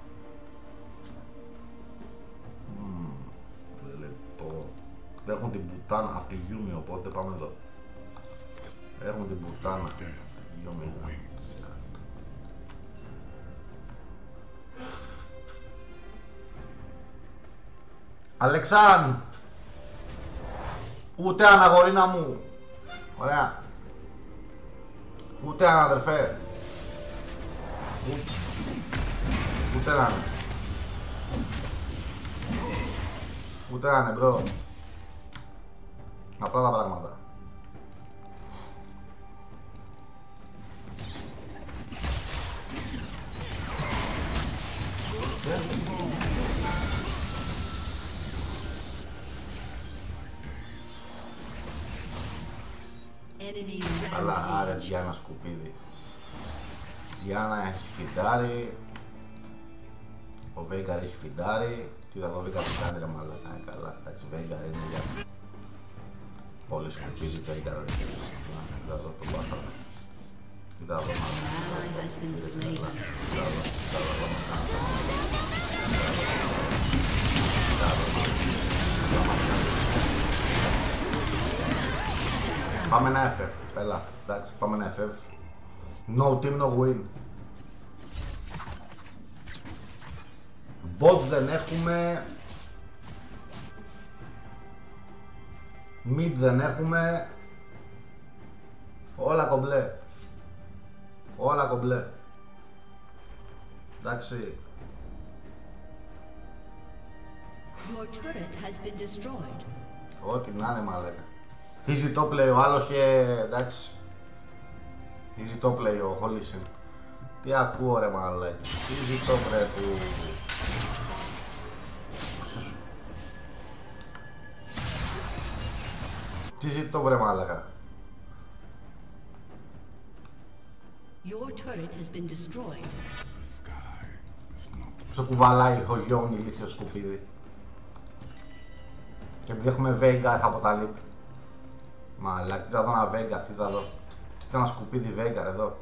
Έχουν την πουτάνα από τη Yumi, οπότε πάμε εδώ. Έχουν την πουτάνα Yumi. Αλεξάν! Ούτε αν αγορίνα μου. Ωραία. Ούτε αν αδερφέ. Ούτε αν. Ούτε αν μπρο. Απλά τα πράγματα. Αλλά άρε Diana σκουπίδι. Diana έχει φιντάρει. Ο Veigar έχει φιντάρει. Τι θα δω Veigar τι κάνει ρε μαλάκα. Καλά, εντάξει Veigar είναι για πολύ σκουπίζει Veigar. Κοίτα εδώ τον πάθαρα. Κοίτα εδώ πάμε ένα FF, έλα, εντάξει, πάμε ένα FF. No team, no win. Bot δεν έχουμε. Mid δεν έχουμε. Όλα κομπλέ. Όλα κομπλέ. Εντάξει. Your turret has been destroyed. Ό,τι να είναι μαλάκα. Easy top play ο άλλος και εντάξει. Easy top play ο Holishin. Τι ακούω ρε μαλάκα. Easy top ρε που... Τι ζητώ βρε μάλακα. Your turret has been destroyed. Στο κουβαλάει ο Γιόνι ηλίθιο σκουπίδι. Και επειδή έχουμε Veigar από τα lead. Μαλάκα, κοίτα εδώ ένα Veigar, κοίτα εδώ. Κοίτα ένα σκουπίδι Veigar εδώ.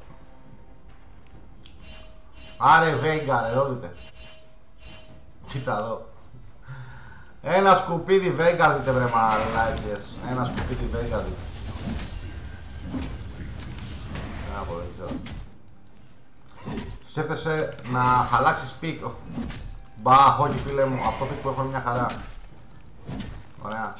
Άρε Veigar, εδώ δείτε. Κοίτα εδώ. Ένα σκουπίδι Veigar δείτε βρε μαλάκες. Ένα σκουπίδι Veigar δείτε. Δεν πω, δεν ξέρω. Σκέφτεσαι να αλλάξεις πικ. Μπα, όχι φίλε μου, αυτό πικ που έχω είναι μια χαρά. Ωραία.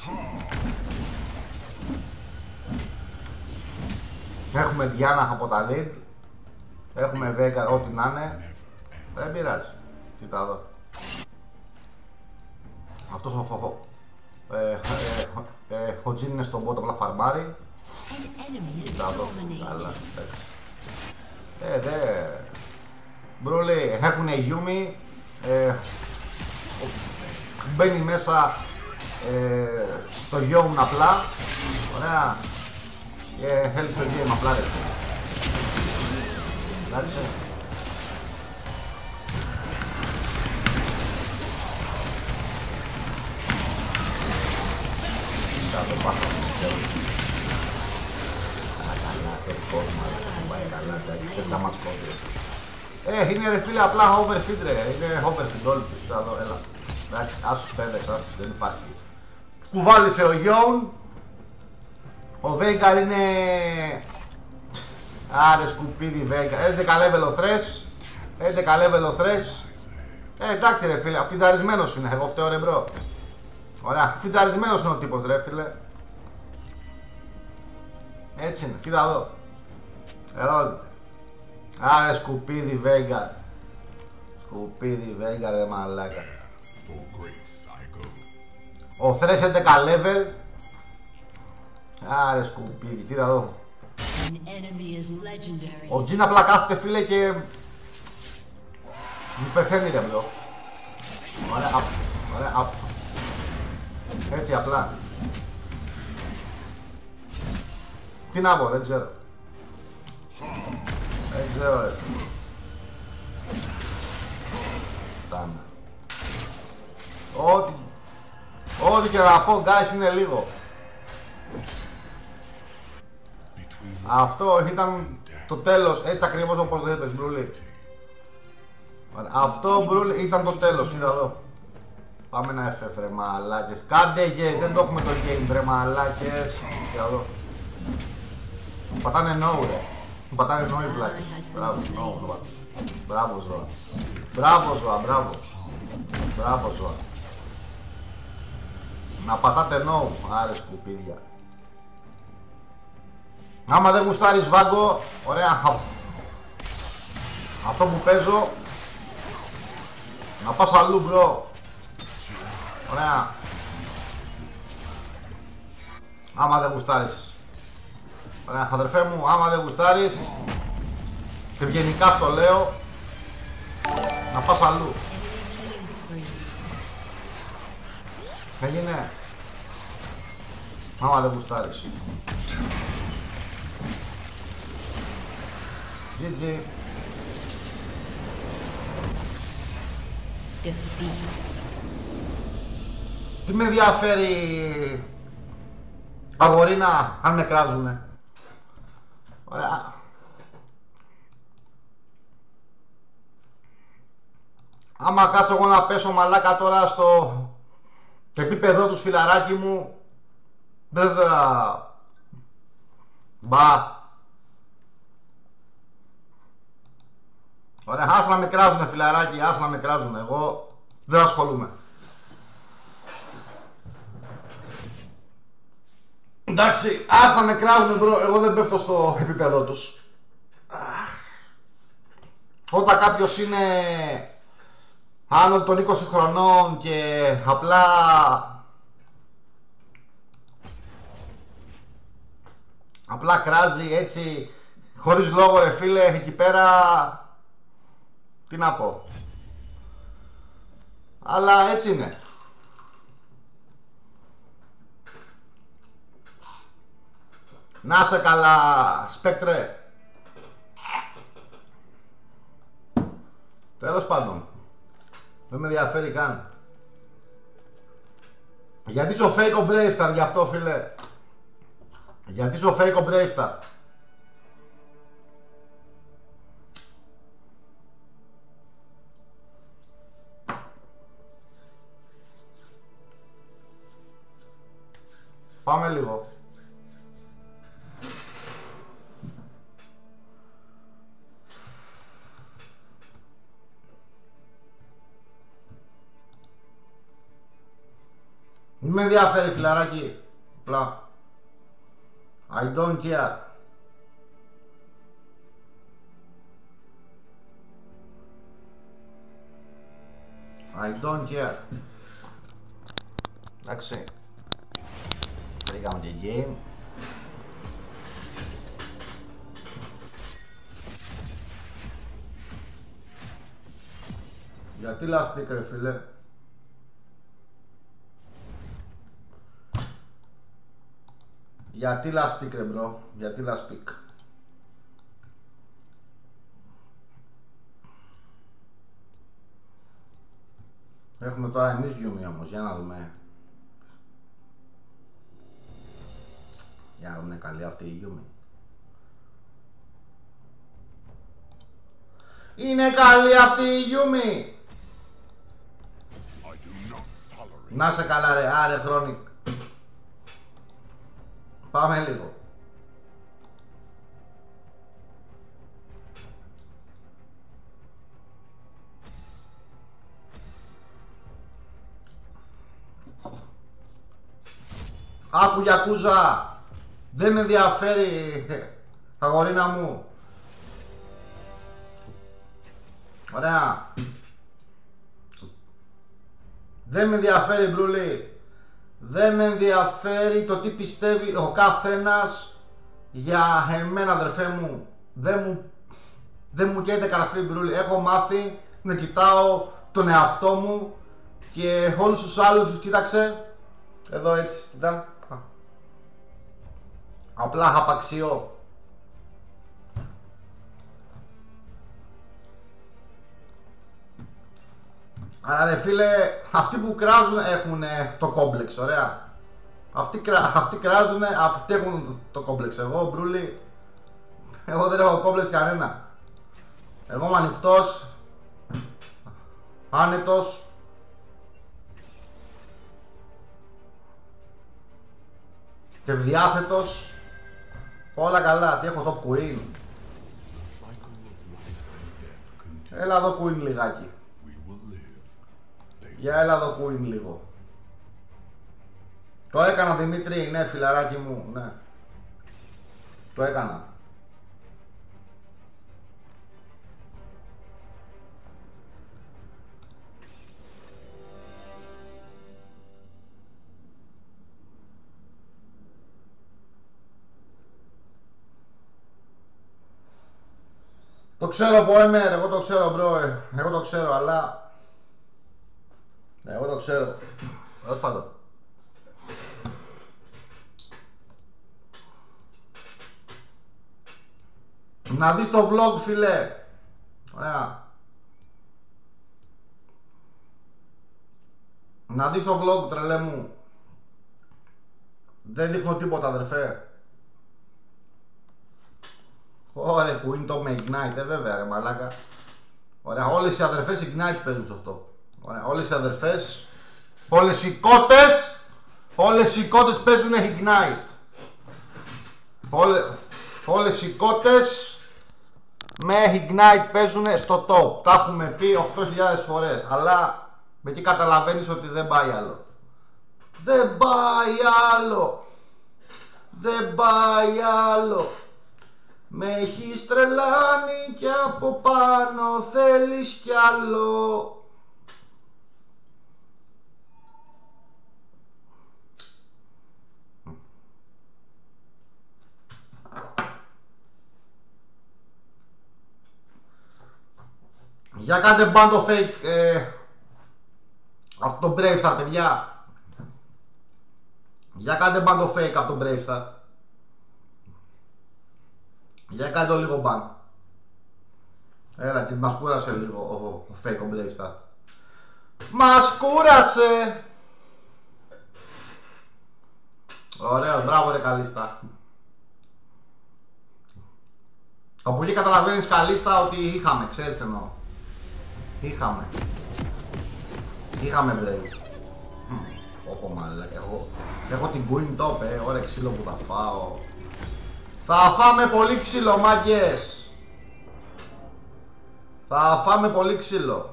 Έχουμε Diana από τα lead. Έχουμε Veigar, ό,τι να είναι. Δεν πειράζει. Κοίτα εδώ. Αυτός ο Τζιν είναι στον bot, απλά φαρμάρει. An enemy is Καλά, dominating. έτσι. Δε. Μπρούλι, έχουνε Γιούμι. Μπαίνει μέσα στο Γιόμουν απλά. Ωραία. Και θέλει στο game απλά ρε. Εντάξει. Θα το πάθω. Καλά, το κόσμο, αλλά πάει καλά, εντάξει, δεν θα μας κόβει. Είναι ρε φίλε απλά overfeed ρε, είναι overfeed όλοι τους, θα δω, έλα. Εντάξει, άσους πέδες, άσους, δεν υπάρχει. Κουβάλισε ο Γιόουν. Ο Βέγκαρ είναι... Άρε σκουπίδι Βέγκαρ, 11 level ο Thresh. 11 level ο Thresh. Εντάξει ρε φίλε, φινταρισμένος είναι, εγώ φταίω ρε μπρο. Ωραία, φινταρισμένος είναι ο τύπος ρε φίλε. Έτσι είναι, κοίτα εδώ. Εδώ δείτε. Άρε σκουπίδι Βέγκαρ. Σκουπίδι Βέγκαρ ρε μαλάκα. Ο Thresh 11 level. Άρε σκουπίδι, κοίτα εδώ. Ο Τζιν απλά κάθεται φίλε και μου πεθαίνει ρε μπρο. Ωραία, ωραία, έτσι απλά. Τι να πω, δεν ξέρω. Δεν ξέρω ρε. Φτάνε. Ό,τι και να πω guys είναι λίγο. Αυτό ήταν το τέλος, έτσι ακριβώς όπως το είπες Μπρούλι. Αυτό Μπρούλι ήταν το τέλος, κοίτα εδώ. Πάμε να FF ρε μαλάκες. Κάντε yes, δεν το έχουμε το game ρε μαλάκες. Κοίτα εδώ. Μου πατάνε no ρε. Μου πατάνε no οι βλάκες. Μπράβο, no, no. Μπράβο ζώα. Μπράβο ζώα, μπράβο. Μπράβο ζώα. Να πατάτε no, άρε σκουπίδια. Άμα δεν γουστάρεις Βάγκο, ωραία, αυτό που παίζω, να πας αλλού μπρο. Ωραία. Άμα δεν γουστάρεις. Ωραία, αδερφέ μου, άμα δεν γουστάρεις, και ευγενικά στο λέω, να πας αλλού. Έγινε. Άμα δεν γουστάρεις. GG. Τι με ενδιαφέρει αγορίνα αν με κράζουνε. Ωραία. Άμα κάτσω εγώ να πέσω μαλάκα τώρα στο επίπεδο τους φιλαράκι μου, δεν θα... Μπα. Ωραία, ας να με κράζουνε φιλαράκι, ας να με κράζουνε, εγώ δεν ασχολούμαι. Εντάξει, ας να με κράζουνε μπρο, εγώ δεν πέφτω στο επίπεδο τους. Όταν κάποιος είναι άνω των 20 χρονών και απλά κράζει έτσι χωρίς λόγο ρε φίλε, εκεί πέρα τι να πω. Αλλά έτσι είναι. Να σε καλά Σπέκτρε. Τέλος πάντων, δεν με ενδιαφέρει καν. Γιατί είσαι ο fake ο Bravestar γι' αυτό φίλε. Γιατί είσαι ο fake ο Bravestar. Πάμε λίγο. Μην με ενδιαφέρει φιλαράκι. Απλά. I don't care. I don't care. Εντάξει. Βρήκαμε και game. Γιατί last pick ρε φίλε? Γιατί last pick ρε bro? Γιατί last pick? Έχουμε τώρα εμείς Yumi όμως, για να δούμε. Για να δούμε, καλή αυτή η Yumi. Είναι καλή αυτή η Yumi! Να σε καλά ρε, άρε Chronic. Πάμε λίγο. Άκου Γιακούζα, δεν με ενδιαφέρει αγορίνα μου. Ωραία. Δεν με ενδιαφέρει Μπρούλη. Δεν με ενδιαφέρει το τι πιστεύει ο καθένας για εμένα αδερφέ μου. Δεν μου καίτε καραφή Μπρούλη. Έχω μάθει να κοιτάω τον εαυτό μου και όλους τους άλλους. Κοίταξε. Εδώ έτσι, κοιτά. Απλά χαπαξιώ. Άρα ρε φίλε, αυτοί που κράζουν έχουν το κόμπλεξ, ωραία. Αυτοί κράζουν, αυτοί έχουν το κόμπλεξ. Εγώ Μπρούλη, εγώ δεν έχω κόμπλεξ κανένα. Εγώ είμαι ανοιχτός, άνετος. Και διάθετος. Όλα καλά, τι έχω top queen. Έλα εδώ queen λιγάκι. Για έλα εδώ queen λίγο. Το έκανα Δημήτρη, ναι φιλαράκι μου, ναι. Το έκανα. Το ξέρω από εμένα, εγώ το ξέρω μπρο, εγώ το ξέρω, αλλά... Εγώ το ξέρω. Ως πάντων. Να δεις το vlog φίλε. Ωραία. Να δεις το vlog τρελέ μου. Δεν δείχνω τίποτα αδερφέ. Ωραία που είναι το με Ignite, βέβαια ρε μαλάκα. Ωραία, όλες οι αδερφές Ignite παίζουν σε αυτό. Ωραία, όλες οι αδερφές, όλες οι κότες παίζουν Ignite. Όλες οι κότες με Ignite παίζουν στο top. Τα έχουμε πει 8.000 φορές, αλλά με εκεί καταλαβαίνεις ότι δεν πάει άλλο. Δεν πάει άλλο. Δεν πάει άλλο. Με έχεις τρελάνει και από πάνω θέλεις κι άλλο. Για κάντε μπαν το fake αυτό το Brave Star παιδιά. Για κάντε μπαν το fake αυτό το Brave Star. Για κάντε το λίγο μπαν. Έλα και μας κούρασε λίγο ο fake ο Brave Star. Μας κούρασε. Ωραίο, μπράβο ρε Καλίστα. Από εκεί καταλαβαίνεις Καλίστα ότι είχαμε, ξέρεις τι εννοώ. Είχαμε Brave. Όπο μάλλον, εγώ έχω την Queen Top, ωραία ξύλο που θα φάω. Θα φάμε πολύ ξύλο μάγκες. Θα φάμε πολύ ξύλο.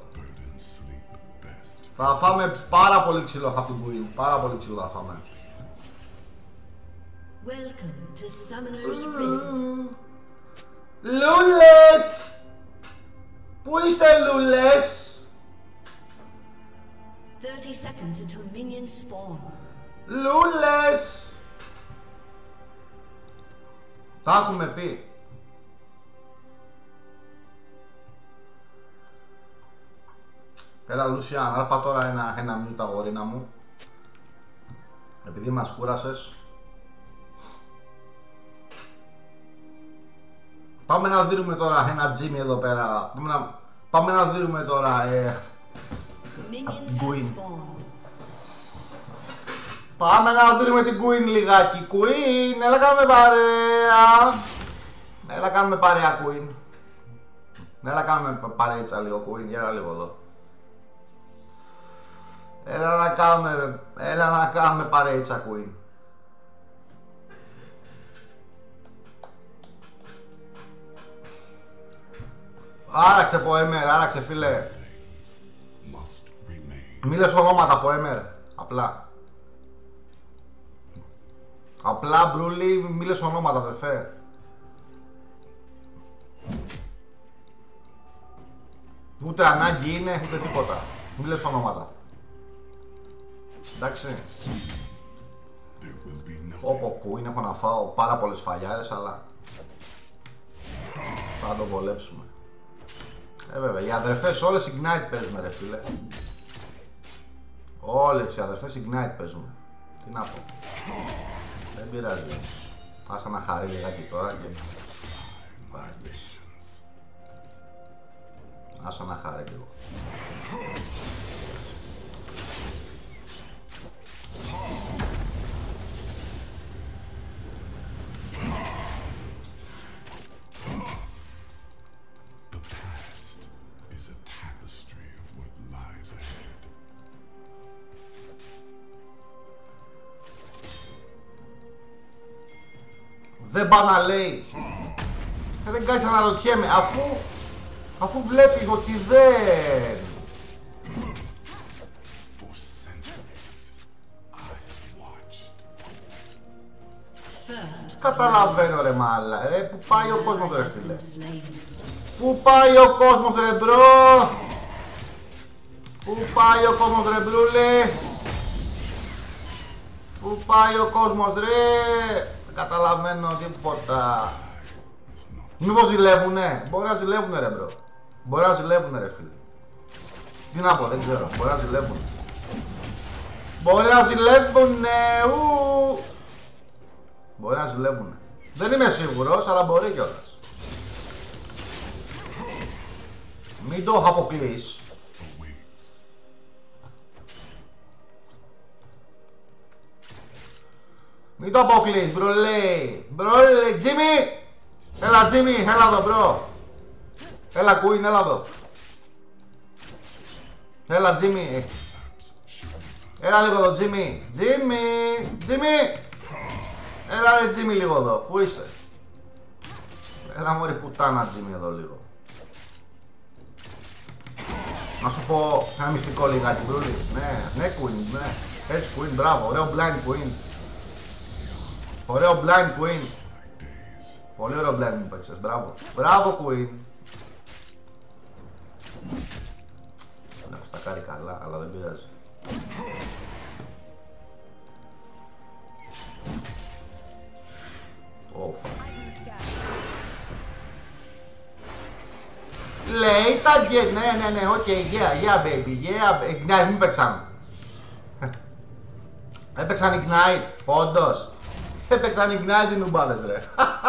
Θα φάμε πάρα πολύ ξύλο από την Queen. Πάρα πολύ ξύλο θα φάμε. Welcome to Summoner's Rift. Λούλες! Πού είστε λούλες? 30 seconds until minions spawn. Λούλες! Τα έχουμε πει. Έλα Λούσια, άρπα τώρα ένα μιούτα αγορίνα μου. Επειδή μας κούρασες. Πάμε να δίνουμε τώρα ένα Τζίμι εδώ πέρα. Πάμε να δίνουμε τώρα Queen. Πάμε να δίνουμε την Queen λιγάκι. Queen, έλα κάνουμε παρέα. Έλα κάνουμε παρέα Queen. Έλα κάνουμε παρέτσα λίγο Queen, για λίγο εδώ. Έλα να κάνουμε παρέτσα Queen. Άραξε Ποέμερ, άραξε φίλε. Μη λες ονόματα Ποέμερ, απλά. Απλά Μπρούλι, μη λες ονόματα αδερφέ. Ούτε ανάγκη είναι, ούτε τίποτα. Μη λες ονόματα. Εντάξει. Όπο Queen, έχω να φάω πάρα πολλές φαλιάρες, αλλά θα το βολέψουμε. Βέβαια, οι αδερφές όλες Ignite παίζουν ρε φίλε. Όλες οι αδερφές Ignite παίζουν. Τι να πω. Δεν πειράζει. Πάσα να χαρεί λιγάκι τώρα και... Άσα να χαρεί λίγο. Δεν πάει να λέει. Δεν κάνεις αναρωτιέμαι. Αφού βλέπει ότι δεν... Καταλαβαίνω ρε μάλα. Ρε που πάει ο κόσμος ρε φίλε. Πού πάει ο κόσμος ρε μπρο. Πού πάει ο κόσμος ρε μπρούλε. Πού πάει ο κόσμος ρε. Καταλαβαίνω τίποτα. Μήπως ζηλεύουνε. Μπορεί να ζηλεύουνε ρε μπρο. Μπορεί να ζηλεύουνε ρε φίλε. Τι να πω, δεν ξέρω. Μπορεί να ζηλεύουνε. Μπορεί να ζηλεύουνε. Μπορεί να ζηλεύουνε. Δεν είμαι σίγουρος, αλλά μπορεί κιόλας. Μην το αποκλείς. Μην το αποκλείς, μπρολέ. Μπρολέ, Τζίμι. Έλα Τζίμι, έλα εδώ μπρο. Έλα Queen, έλα εδώ. Έλα Τζίμι. Έλα λίγο εδώ Τζίμι. Τζίμι, Τζίμι. Έλα ρε Τζίμι λίγο εδώ, πού είσαι. Έλα μωρή πουτάνα Τζίμι εδώ λίγο. Να σου πω ένα μυστικό λιγάκι μπρούλι. Ναι Queen, ναι. Έτσι Queen, μπράβο, ωραίο blind Queen. Ωραίο blind Queen. Πολύ ωραίο blind μου παίξες, μπράβο. Μπράβο Queen. Δεν έχω στακάρει καλά, αλλά δεν πειράζει. Λέει τα get, ναι, οκ, yeah baby, yeah, Ignite, μην παίξαν. Έπαιξαν Ignite, όντως. Έπαιξαν Ignite οι νουμπάδες ρε.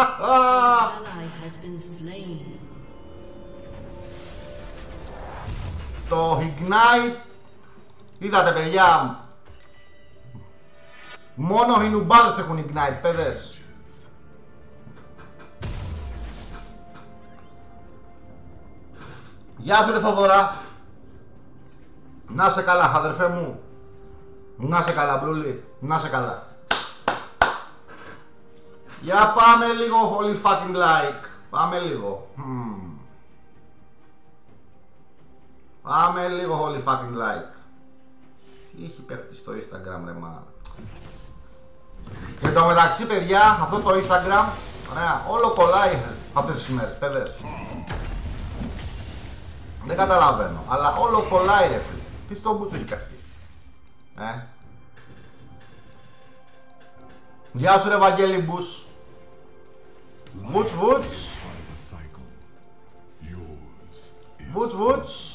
Το Ignite, είδατε παιδιά, μόνο οι νουμπάδες έχουν Ignite, παιδες. Γεια σου ρε Θοδωρά. Να σε καλά αδερφέ μου. Να σε καλά μπρούλι. Να σε καλά. Για πάμε λίγο holy fucking like. Πάμε λίγο. Πάμε λίγο holy fucking like. Τι έχει πέφτει στο Instagram ρε μάνα. Και το μεταξύ παιδιά αυτό το Instagram ωραία, όλο κολλάει αυτές τις ημέρες παιδες. Δεν καταλαβαίνω, αλλά όλο κολλάει ρε φίλε. Τι στο μπούτσο έχει καυτεί. Γεια σου ρε Βαγγέλη Μπούς. Βούτς, βούτς. Βούτς, βούτς.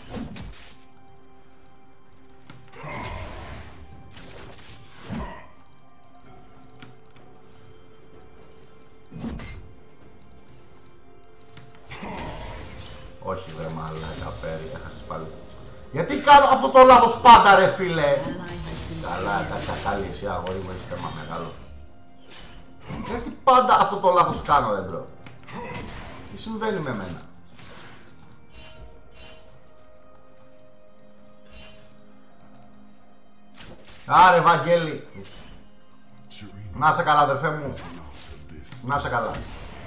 Όχι βρε μαλάκα, πέρι, έχασες πάλι. Γιατί κάνω αυτό το λάθος πάντα ρε φίλε. Καλά, καλή εσύ αγόρι μου, έχεις θέμα μεγάλο. Γιατί πάντα αυτό το λάθος κάνω ρε μπρο. Τι συμβαίνει με μένα. Άρε Βαγγέλη. Να σε καλά αδερφέ μου. Να σε καλά.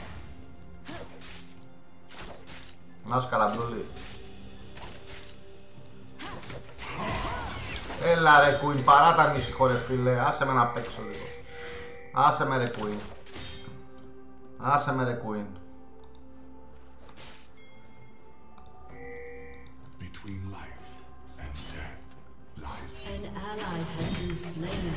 Να σε καλά μπρούλη. Έλα ρε Queen, παράτα ανήσυχο ρε φίλε. Άσε με να παίξω λίγο. Άσε με ρε Queen. Άσε με ρε Queen. Between life and death lies An ally has been slain.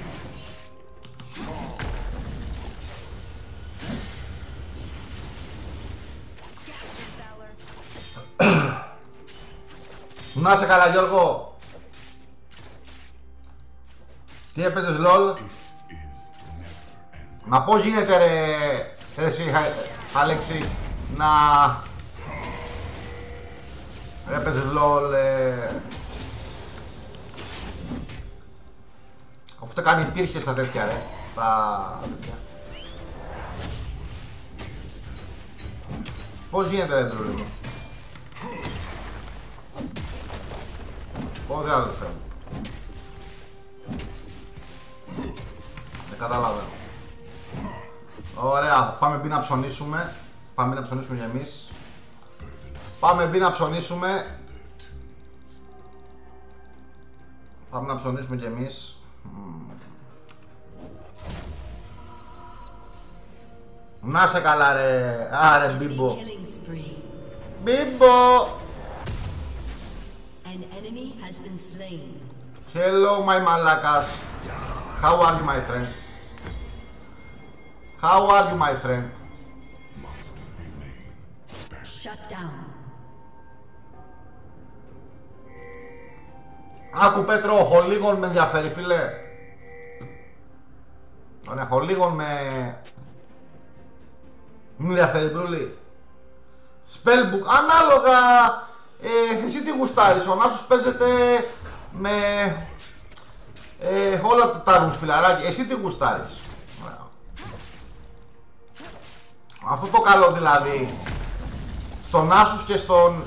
Να σε καλά Γιώργο. Τι έπαιζες LOL. Μα πώς γίνεται ρε εσύ Αλέξη να έπαιζες LOL αφού το κάνει υπήρχε στα τέτοια ρε. Στα τέτοια. Πώς γίνεται ρε τρούλη. Πώς δεν αδελφέ μου. Δεν καταλαβαίνω. Ωραία, πάμε μπει να ψωνίσουμε. Πάμε να ψωνίσουμε για εμείς. Πάμε μπει να ψωνίσουμε. Πάμε να ψωνίσουμε κι εμείς. Να σε καλά ρε. Άρε Μπίμπο. Μπίμπο. An enemy has been slain. Hello my malakas. How are you my friend? How are you my friend? Shut down. Άκου Πέτρο, ο Χολίγων με ενδιαφέρει φίλε. Ωραία, Χολίγων με ενδιαφέρει μπρούλη. Spellbook, ανάλογα. Εσύ τι γουστάρεις, ο Νάσος παίζεται με όλα τα ρούμς φιλαράκι, εσύ τι γουστάρεις. Αυτό το καλό δηλαδή στον Νάσους και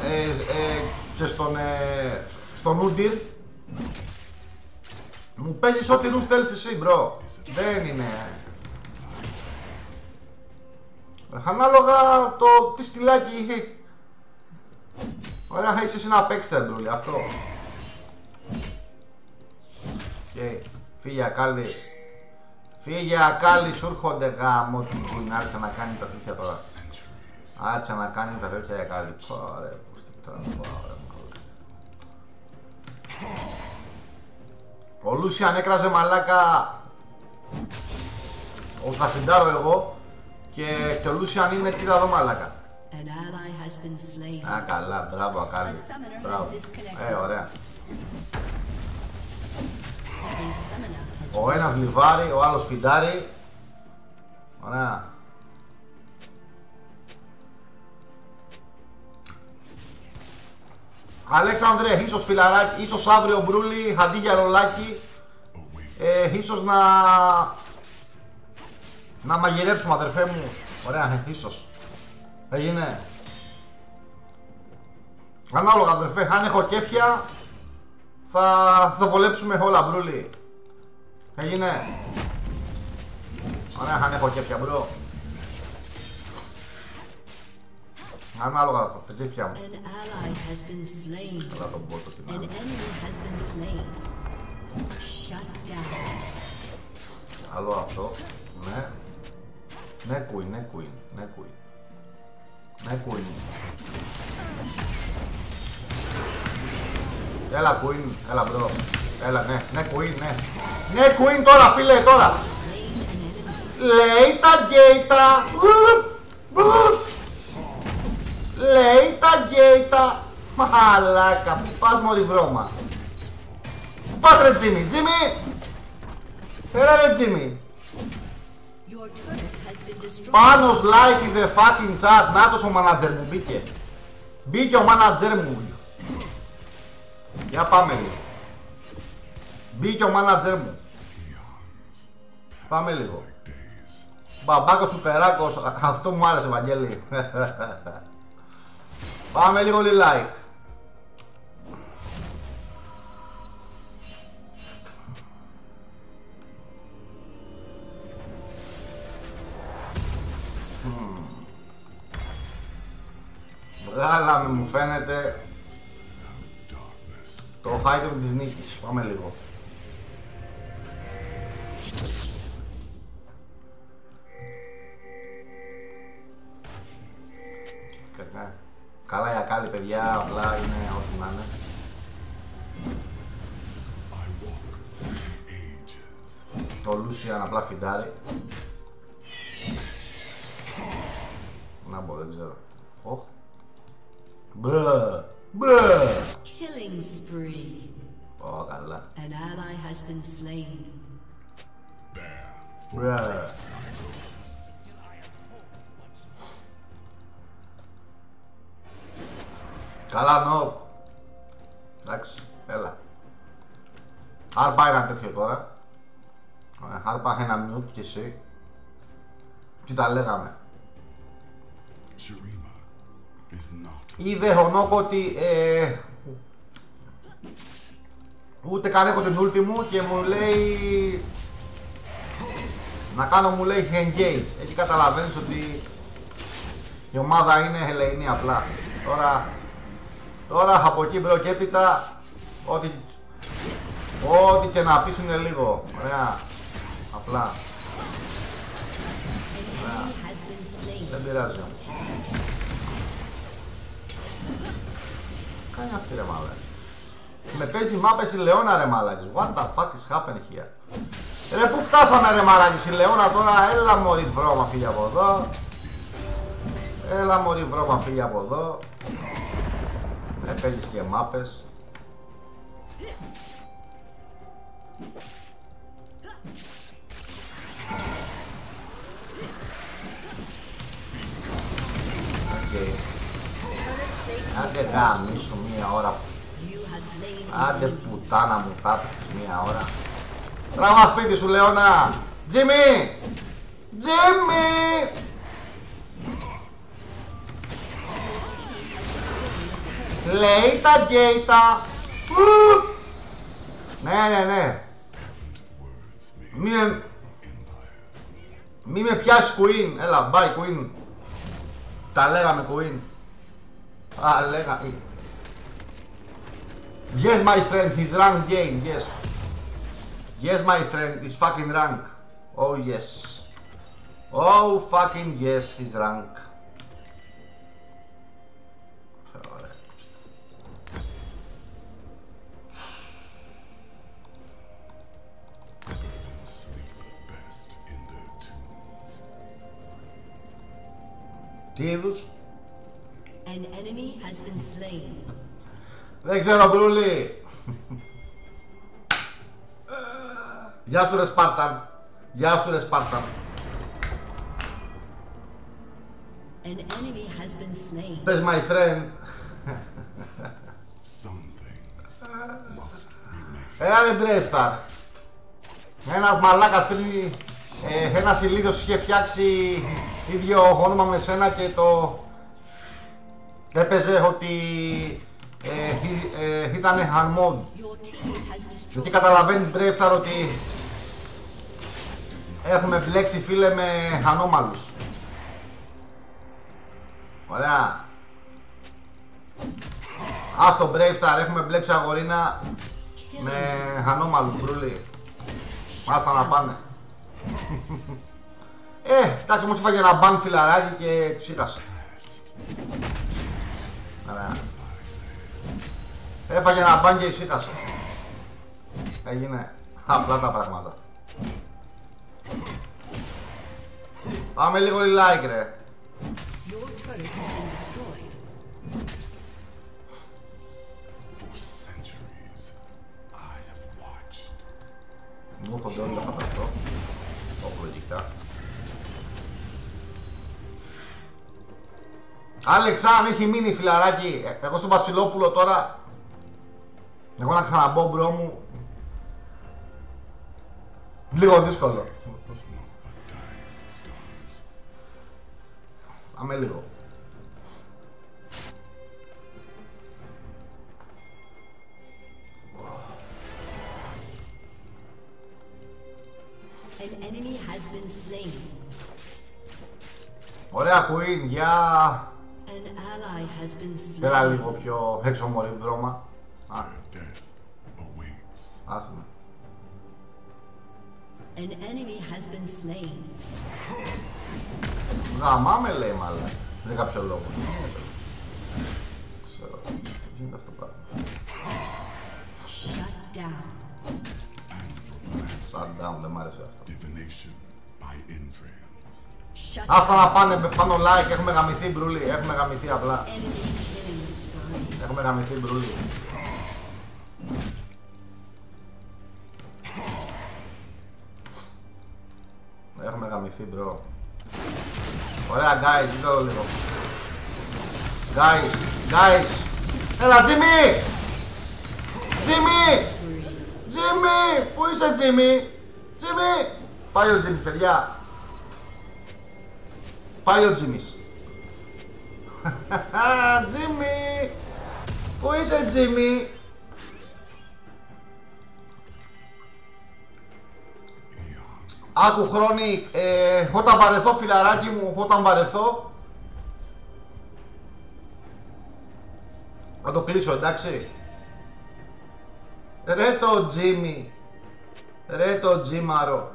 στον Ούντιρ μου παίζεις ό,τι ρούμς θέλεις εσύ μπρο. Δεν είναι. Ανάλογα το τι στυλάκι είχε. Ωραία, θα είσαι εσύ να παίξεις τεντούλη, αυτό. Και φύγε ακάλι. Φύγε ακάλι, σου έρχονται γάμο του που άρχισε να κάνει τα τέτοια τώρα. Άρχισε να κάνει τα τέτοια ακάλι. Ωραία, πού στην τώρα, ο Λούσιαν έκραζε μαλάκα. Ο θα συντάρω εγώ. Και ο Λούσιαν είναι κοίτα εδώ μαλάκα. An ally has been slain. Α, καλά, μπράβο Ακάλι. Μπράβο. Ωραία. Ο ένας λιβάρει, ο άλλος φιντάρει. Ωραία. Αλέξανδρε, ίσως φιλαράκι, ίσως αύριο μπρούλι, αντί για ρολάκι. Ίσως να μαγειρέψουμε αδερφέ μου. Ωραία, ίσως. Έγινε. Ανάλογα αδερφέ, αν έχω κέφια θα βολέψουμε όλα μπρούλι. Έγινε. Ωραία, αν έχω κέφια μπρό. Ανάλογα τα κέφια μου. Καλά τον πότο την άλλη. Άλλο αυτό. Ναι. Ναι κουίν, ναι κουίν, ναι κουίν. Ναι κουίν. Έλα κουίν, έλα μπρο. Έλα ναι, ναι κουίν, ναι. Ναι κουίν τώρα φίλε, τώρα. Λέει τα γκέιτα. Λέει τα γκέιτα. Μαλάκα, που πας μωρή βρώμα. Πού πας ρε Τζίμι, Τζίμι. Έλα ρε Τζίμι. Πάνος like in the fucking chat. Νάτος ο μάνατζερ μου μπήκε. Μπήκε ο μάνατζερ μου. Για πάμε λίγο. Μπήκε ο μάνατζερ μου. Πάμε λίγο. Μπαμπάκος του Περάκος. Αυτό μου άρεσε Βαγγέλη. Πάμε λίγο like. Βγάλαμε μου φαίνεται το item της νίκης. Πάμε λίγο. Καλά για κάλλη παιδιά, απλά είναι ό,τι να είναι. Το Λούσιαν απλά φιντάρει. Να μπω, δεν ξέρω. Οχ. Μπρε, μπρε. Killing spree. Ω, καλά. An ally has been slain. Μπρε. Καλά νοκ. Εντάξει, έλα. Άρπα ένα τέτοιο τώρα. Άρπα ένα μιούτ και εσύ. Τι τα λέγαμε. Είδε ο Νόκ ότι ούτε καν έχω την ulti μου και μου λέει να κάνω, μου λέει engage. Εκεί καταλαβαίνεις ότι η ομάδα είναι ελεηνή απλά. Τώρα από εκεί μπρο και έπειτα ό,τι και να πεις είναι λίγο. Ωραία. Απλά. Ωραία. Δεν πειράζει όμως. Κάνει αυτή ρε μάλλον. Με παίζει μάπες η Λεώνα ρε μάλακες. What the fuck is happening here? Ρε που φτάσαμε ρε μάλακες, η Λεώνα τώρα. Έλα μωρή βρώμα φύγει από εδώ. Έλα μωρή βρώμα φύγει από εδώ. Παίζεις και μάπες. Άντε γάμισου μία ώρα. Άντε πουτάνα μου τάπησες μία ώρα. Τράβα σπίτι σου Λεώνα. Τζίμι! Τζίμι! Λέει τα γκέιτα. Ναι. Μη με πιάσεις Queen. Έλα, bye Queen. Τα λέγαμε Queen. Α, λέγαμε. Yes my friend, his rank game, yes. Yes my friend, his fucking rank. Oh yes. Oh fucking yes, his rank. Τι είδους? An enemy has been slain. Δεν ξέρω Μπρούλη. Γεια σου ρε Σπάρταν. Γεια σου ρε Σπάρταν. An enemy has been slain. Πες my friend. Έλα ρε Brave Star. Ένας μαλάκας πριν, ένας ηλίδιος είχε φτιάξει ίδιο όνομα με σένα και το έπαιζε ότι ήταν unmod. Και καταλαβαίνεις Brave Star ότι έχουμε μπλέξει φίλε με ανώμαλους. Ωραία. Ας το Brave Star, έχουμε μπλέξει αγορίνα με ανώμαλους Μπρούλη. Άστα να πάνε. Εντάξει όμως έφαγε ένα μπαν φιλαράκι και ψύχασε. Ωραία. Έφαγε ένα μπαν και ψύχασε. Έγινε απλά τα πράγματα. Πάμε λίγο like ρε. turret has been destroyed. For centuries, I have watched. Μου έρχονται όλοι να φανταστώ. Όπου λογικά. Άλεξ, αν έχει μείνει φιλαράκι, εγώ στο Βασιλόπουλο τώρα. Εγώ να ξαναμπω μπρο μου. Λίγο δύσκολο. Άμε λίγο. An enemy has been slain. Ωραία Queen, για... An ally has been Έλα slain. λίγο πιο έξω μωρή δρόμα. Α, Their death awaits. άστε με. An enemy has been slain. Γαμάμε λέει μάλλον. Δεν κάποιο λόγο. Ξέρω. Γίνεται αυτό το πράγμα. Shut down. Shutdown, δεν μ' άρεσε αυτό. Divination by entrails. Shut Αυτά να πάνε πάνω like, έχουμε γαμηθεί μπρουλί. Έχουμε γαμηθεί απλά. enemy killing spree. Έχουμε γαμηθεί μπρουλί. Έχουμε γαμηθεί μπρο. Ωραία guys, δείτε το λίγο. Guys. Έλα Jimmy! Jimmy! Πού είσαι Jimmy? Πάει ο Jimmy παιδιά. Πάει ο Jimmy's. Jimmy! Πού είσαι Jimmy? Άκου Χρόνη, όταν βαρεθώ φιλαράκι μου, όταν βαρεθώ θα το κλείσω, εντάξει. Ρε το Jimmy, ρε το Jimaro.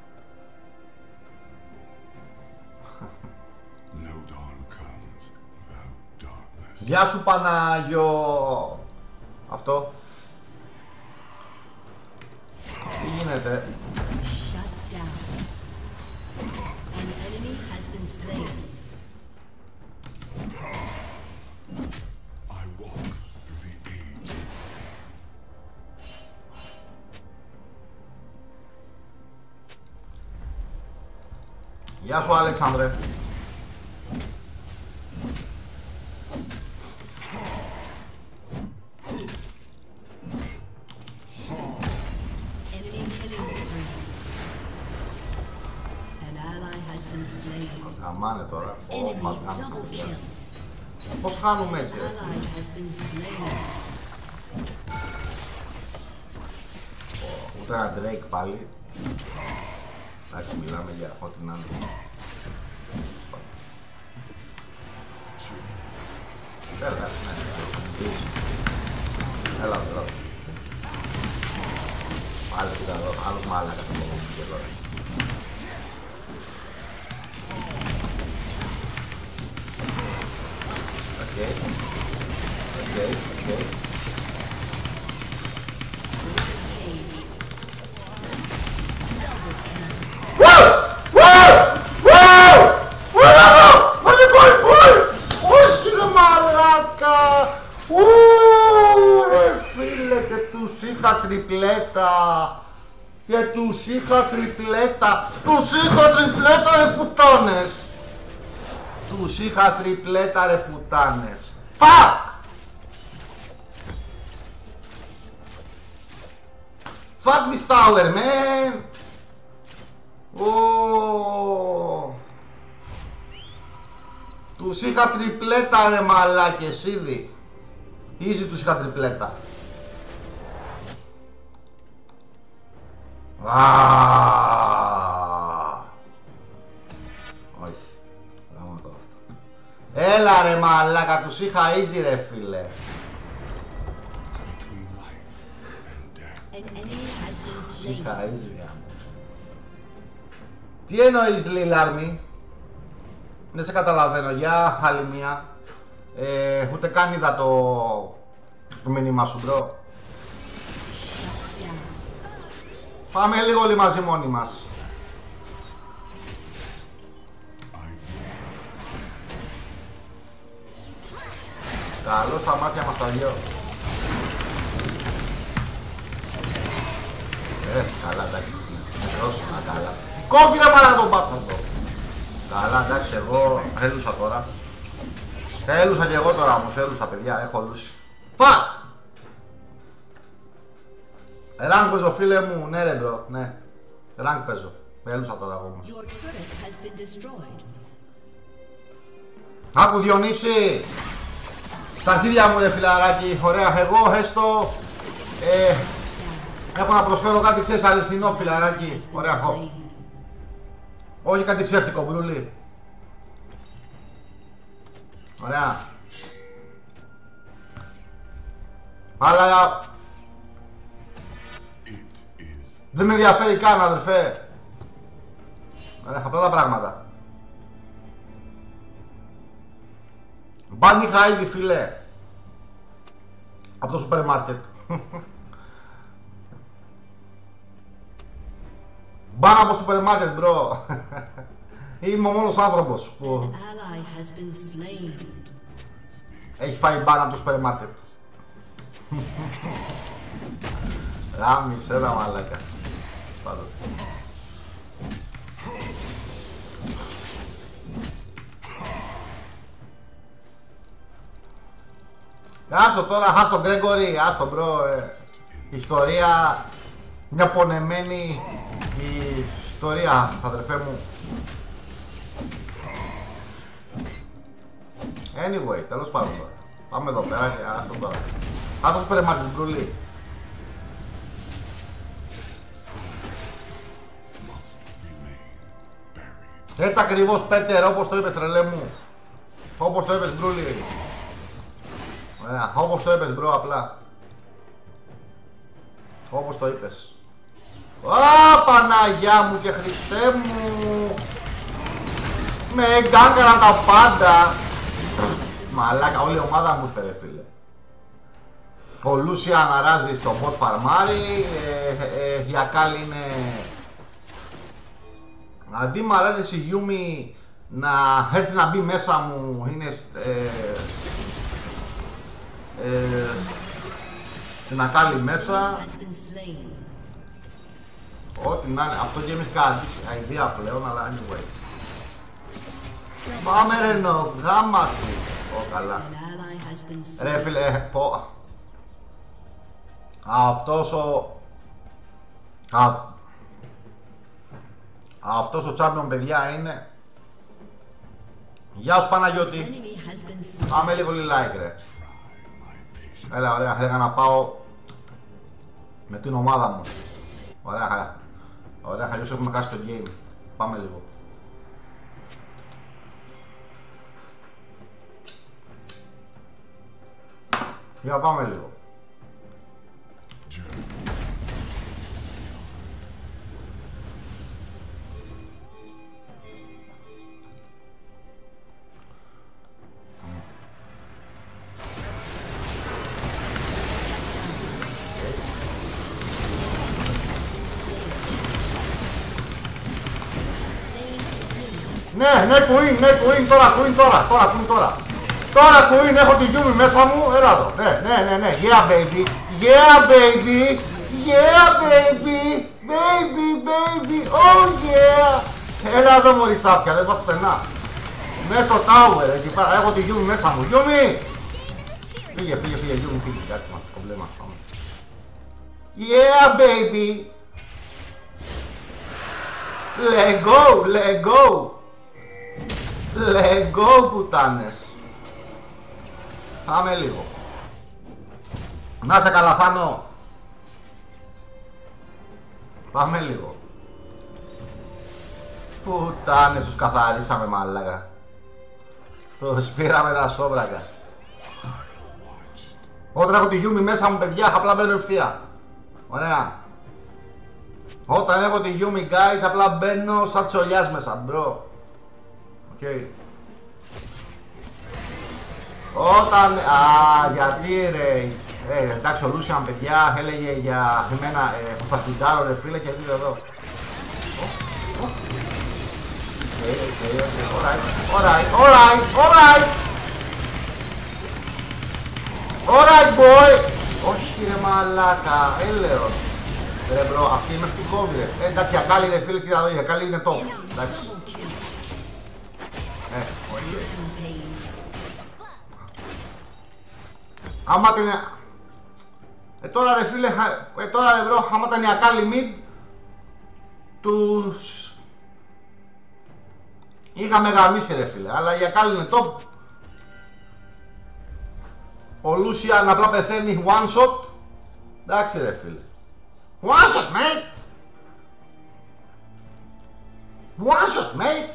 No dawn comes without darkness. Γεια σου Πανάγιο. Αυτό. Τι γίνεται? Shut down. An enemy has been slain. I walk through the ages. Γεια σου Αλεξάνδρε. Enemy killing spree. An ally has been slain. Γαμάνε τώρα. Ω, Enemy μας double γάμισαν. kill. Πώς χάνουμε έτσι ρε? Ally has been slain. Ούτε ένα Drake πάλι. Εντάξει, μιλάμε για ό,τι να είναι. Έλα, ναι. Έλα, εδώ. Πάλι πήγα εδώ, άλλος μάλακας από εδώ και εδώ. Οκ. Όχι ρε μαλάκα! Ρε φίλε, και τους είχα τριπλέτα! Τους είχα τριπλέτα ρε πουτάνες! Τους είχα τριπλέτα ρε πουτάνες! Fuck! Fuck this tower, man! Τους είχα τριπλέτα ρε μαλάκες ήδη. Easy τους είχα τριπλέτα. Όχι. Έλα ρε μαλάκα, τους είχα easy ρε φίλε. Between life and death. An enemy has been Τους slain. είχα easy γάμο. Τι εννοείς Lil Army? Δεν σε καταλαβαίνω, για άλλη μία. Ούτε καν είδα το μήνυμά σου bro. Shut down. Πάμε λίγο όλοι μαζί μόνοι μας. Καλό στα μάτια μας τα δυο. Καλά, εντάξει. Μετρώσιμα, καλά. Κόφει ρε μάνα τον μπάσταρδο. Καλά, εντάξει, εγώ έλουσα τώρα. Έλουσα και εγώ τώρα όμως, έλουσα παιδιά, έχω λούσει. Φακ! Rank παίζω φίλε μου, ναι ρε μπρο, ναι. Rank παίζω, έλουσα τώρα εγώ όμως. Άκου Διονύση! Στα αρχίδια μου ρε φιλαράκι, ωραία, εγώ έστω έχω να προσφέρω κάτι ξέρεις αληθινό φιλαράκι, ωραία έχω. Όχι κάτι ψεύτικο μπρούλι. Ωραία. Αλλά δεν με ενδιαφέρει καν αδερφέ. Ωραία, απλά τα πράγματα. Μπαν είχα ήδη φιλέ από το σούπερ μάρκετ. Μπαν από σούπερ μάρκετ μπρο. Είμαι ο μόνος άνθρωπος που έχει φάει μπαν από το σούπερ μάρκετ. Ράμισε ένα μαλάκα. Άστο τώρα, άστο Γκρέγκορι, άστο μπρο. Ιστορία, μια πονεμένη ιστορία, αδερφέ μου. Anyway, τέλος πάντων τώρα. Πάμε εδώ πέρα και άστο τώρα. Άστο σου περιμάτει την προυλή. Έτσι ακριβώς Πέτερ, όπως το είπες τρελέ μου. Όπως το είπες μπρούλι. Ωραία, όπως το είπες μπρο απλά. Όπως το είπες. Α, Παναγιά μου και Χριστέ μου. Με γκάγκαραν τα πάντα. Μαλάκα, όλη η ομάδα μου ήρθε ρε φίλε. Ο Λούσια αναράζει στο bot φαρμάρι. Η Ακάλη είναι... Αντί μαλάτες η Γιούμι να έρθει να μπει μέσα μου, είναι την Ακάλη μέσα. Ό,τι να είναι, αυτό και εμείς κάτι αηδία πλέον, αλλά anyway. Πάμε ρε νο, γάμα του. Ω καλά. Ρε φίλε, πω. Αυτός ο champion παιδιά είναι. Γεια σου Παναγιώτη. Πάμε λίγο like ρε. Έλα ωραία, έλεγα να πάω με την ομάδα μου. Ωραία, ωραία, αλλιώς έχουμε χάσει το game. Πάμε λίγο. Για πάμε λίγο. Ναι, Queen, τώρα Queen, έχω τη Yumi μέσα μου, έλα εδώ, ναι, yeah baby, oh yeah, έλα εδώ μωρή σάπια, δεν πάω πουθενά, μέσα στο tower, εκεί πέρα, έχω τη Yumi μέσα μου, Yumi, φύγε, Yumi, φύγε, κάτι μας, κομπλέμα, πάμε, yeah baby, let go πουτάνες. Πάμε λίγο. Να σε καλαφάνω. Πάμε λίγο. Πουτάνες, τους καθαρίσαμε μαλάκα. Τους πήραμε τα σόβρακα. Όταν έχω τη Yumi μέσα μου παιδιά, απλά μπαίνω ευθεία. Ωραία. Όταν έχω τη Yumi guys, απλά μπαίνω σαν τσολιάς μέσα, μπρο. Okay. Όταν... γιατί ρε... εντάξει ο Λούσιαν παιδιά έλεγε για εμένα που θα φιντάρω ρε φίλε και δείτε εδώ. Alright. Alright boy! Όχι ρε μαλάκα, έλεος. Ρε μπρο, αυτή είναι αυτή κόβει ρε. Εντάξει, η Ακάλη ρε φίλε, κοίτα εδώ, η Ακάλη είναι top. Εντάξει. Όχι. Άμα την... τώρα ρε φίλε, τώρα ρε μπρο, άμα ήταν η Ακάλη mid, τους... είχαμε γαμίσει ρε φίλε, αλλά η Ακάλη είναι top. Ο Λούσιαν απλά πεθαίνει one shot. Εντάξει ρε φίλε. One shot mate. One shot mate.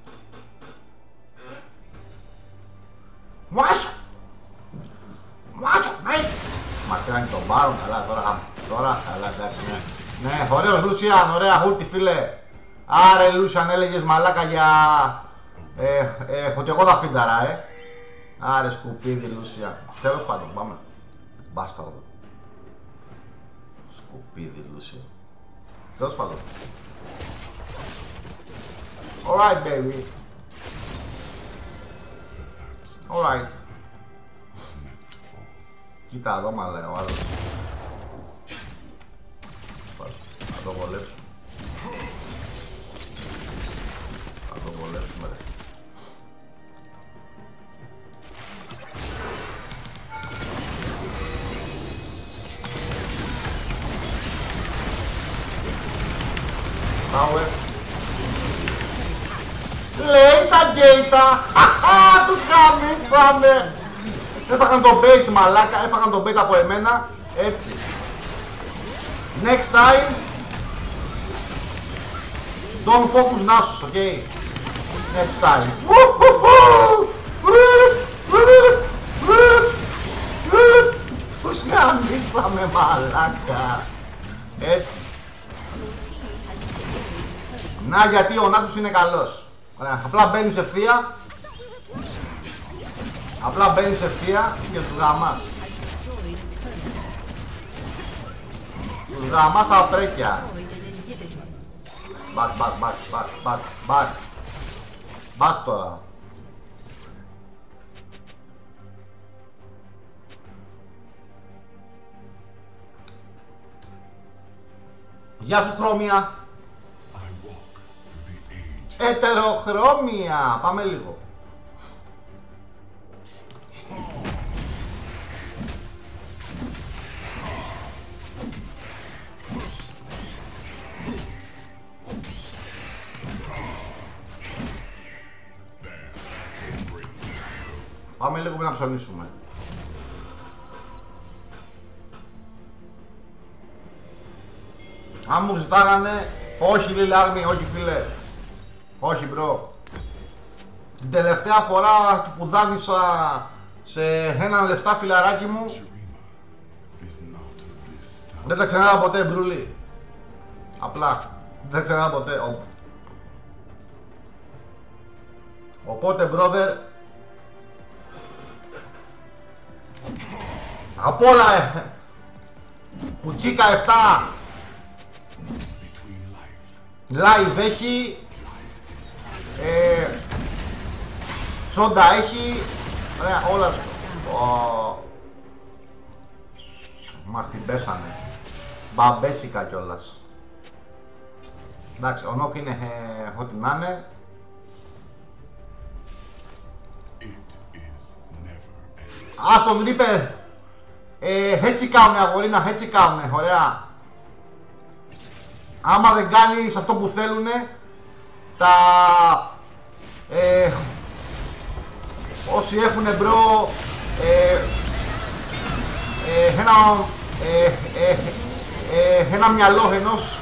One shot. One shot mate. Μακράνει τον Μπάρον, καλά τώρα καλά εντάξει ναι. Ναι, ωραίος Λούσιαν, ωραία ulti φίλε. Άρε Λούσιαν έλεγες μαλάκα για... ότι εγώ θα φίνταρα Άρε σκουπίδι Λούσιαν. Τέλος πάντων, πάμε. Μπάσταρδο. Σκουπίδι Λούσιαν. Τέλος πάντων. Alright baby. Alright. Κοίτα εδώ μα λέει ο άλλος. Θα το βολέψουμε. Θα το βολέψουμε ρε. Power. Λέει τα γκέιτα. Χαχα, τους χαμίσαμε. Έφαγαν τον bait μαλάκα, έφαγαν τον bait από εμένα. Έτσι. Next time. Don't focus Nasus, okay? Next time. Τους χαμίσαμε μαλάκα. Έτσι. Να γιατί ο Νάσος είναι καλός. Ωραία, απλά μπαίνεις ευθεία. Απλά μπαίνεις ευθεία και τους γαμάς. Τους γαμάς τα πρέκια. Back τώρα. Γεια σου Χρώμια. Ετεροχρώμια. Πάμε λίγο. Πάμε λίγο να ψωνίσουμε. Αν μου ζητάγανε, όχι Λίλαρμι, όχι φίλε. Όχι μπρο. Την τελευταία φορά που δάνεισα σε έναν λεφτά φιλαράκι μου, δεν τα ξανάδα ποτέ μπρούλι. Απλά, δεν τα ξανάδα ποτέ. Οπότε brother, απ' όλα Κουτσίκα 7 live έχει, τσόντα έχει, ωραία όλα. Μας την πέσανε μπαμπέσικα κιόλας. Εντάξει, ο Νόκ είναι ό,τι να είναι. Ας τον Reaper. Έτσι κάουνε αγορίνα, έτσι κάουνε, ωραία. Άμα δεν κάνεις αυτό που θέλουνε, τα... όσοι έχουνε μπρο ένα μυαλό ενός...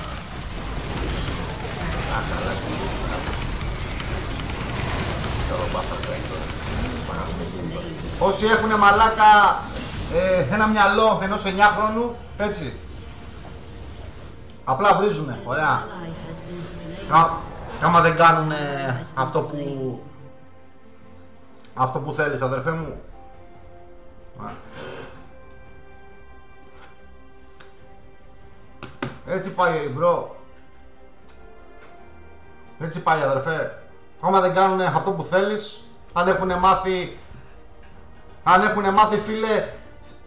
Όσοι έχουνε μαλάκα ένα μυαλό ενός 9χρονου, έτσι. Απλά βρίζουνε, ωραία. Άμα δεν κάνουνε αυτό που θέλεις, αδερφέ μου. Έτσι πάει, μπρο. Έτσι πάει, αδερφέ. Άμα δεν κάνουνε αυτό που θέλεις, αν έχουνε μάθει, φίλε,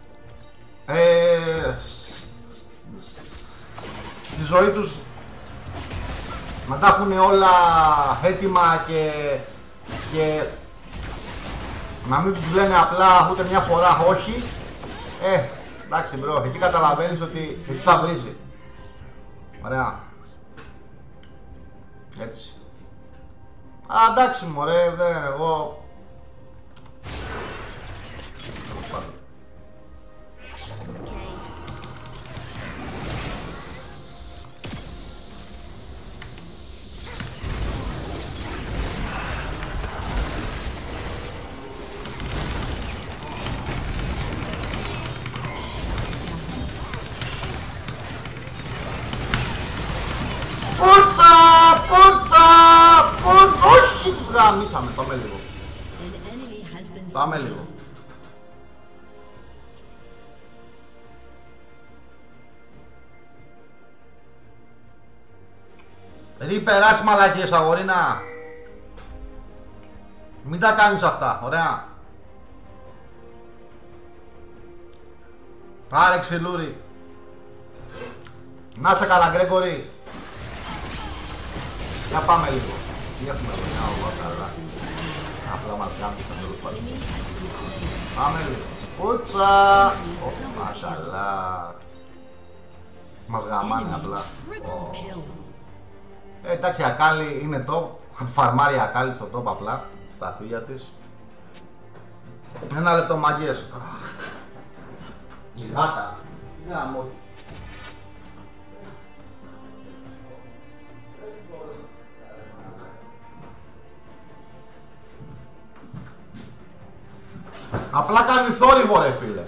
στη ζωή τους να τα έχουν όλα έτοιμα και να μην τους λένε απλά ούτε μια φορά όχι. Εντάξει μπρο, εκεί καταλαβαίνεις ότι εκεί θα βρίζει. Ωραία. Έτσι. Εντάξει μωρέ, εγώ... Όχι, τους γαμίσαμε, πάμε λίγο. Πάμε λίγο. Ρί περάσει μαλακίες αγορίνα. Μην τα κάνεις αυτά, ωραία. Πάρε ξυλούρι. Να σε καλά Γκρέγκορη. Για πάμε λίγο. Τι έχουμε εδώ, μια ογδό καλά. Απλά μας γάμισαν τέλος πάντων. Πάμε λίγο. Πούτσα. Μασαλά. Μας γαμάνε απλά. Εντάξει, η Ακάλη είναι top. Φαρμάρει η Ακάλη στο top απλά. Στα φίλια της. Ένα λεπτό μαγκές. Η γάτα. Γάμο. Απλά κάνει θόρυβο ρε φίλε.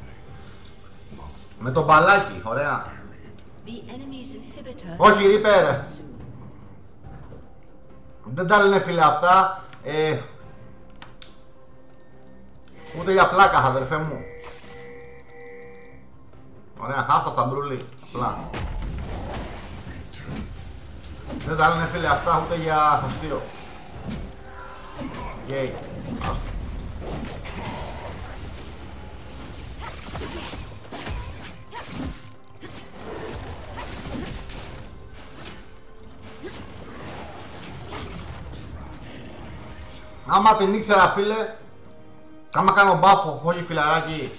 Με το μπαλάκι, ωραία. Όχι Ρίπερ. Δεν τα λένε φίλε αυτά. Ούτε για πλάκα αδερφέ μου. Ωραία, χάστα αυτά μπρούλι. Απλά. Δεν τα λένε φίλε αυτά ούτε για αστείο. Γκέι. Άμα την ήξερα φίλε, άμα κάνω μπάφο, όχι φιλαράκι,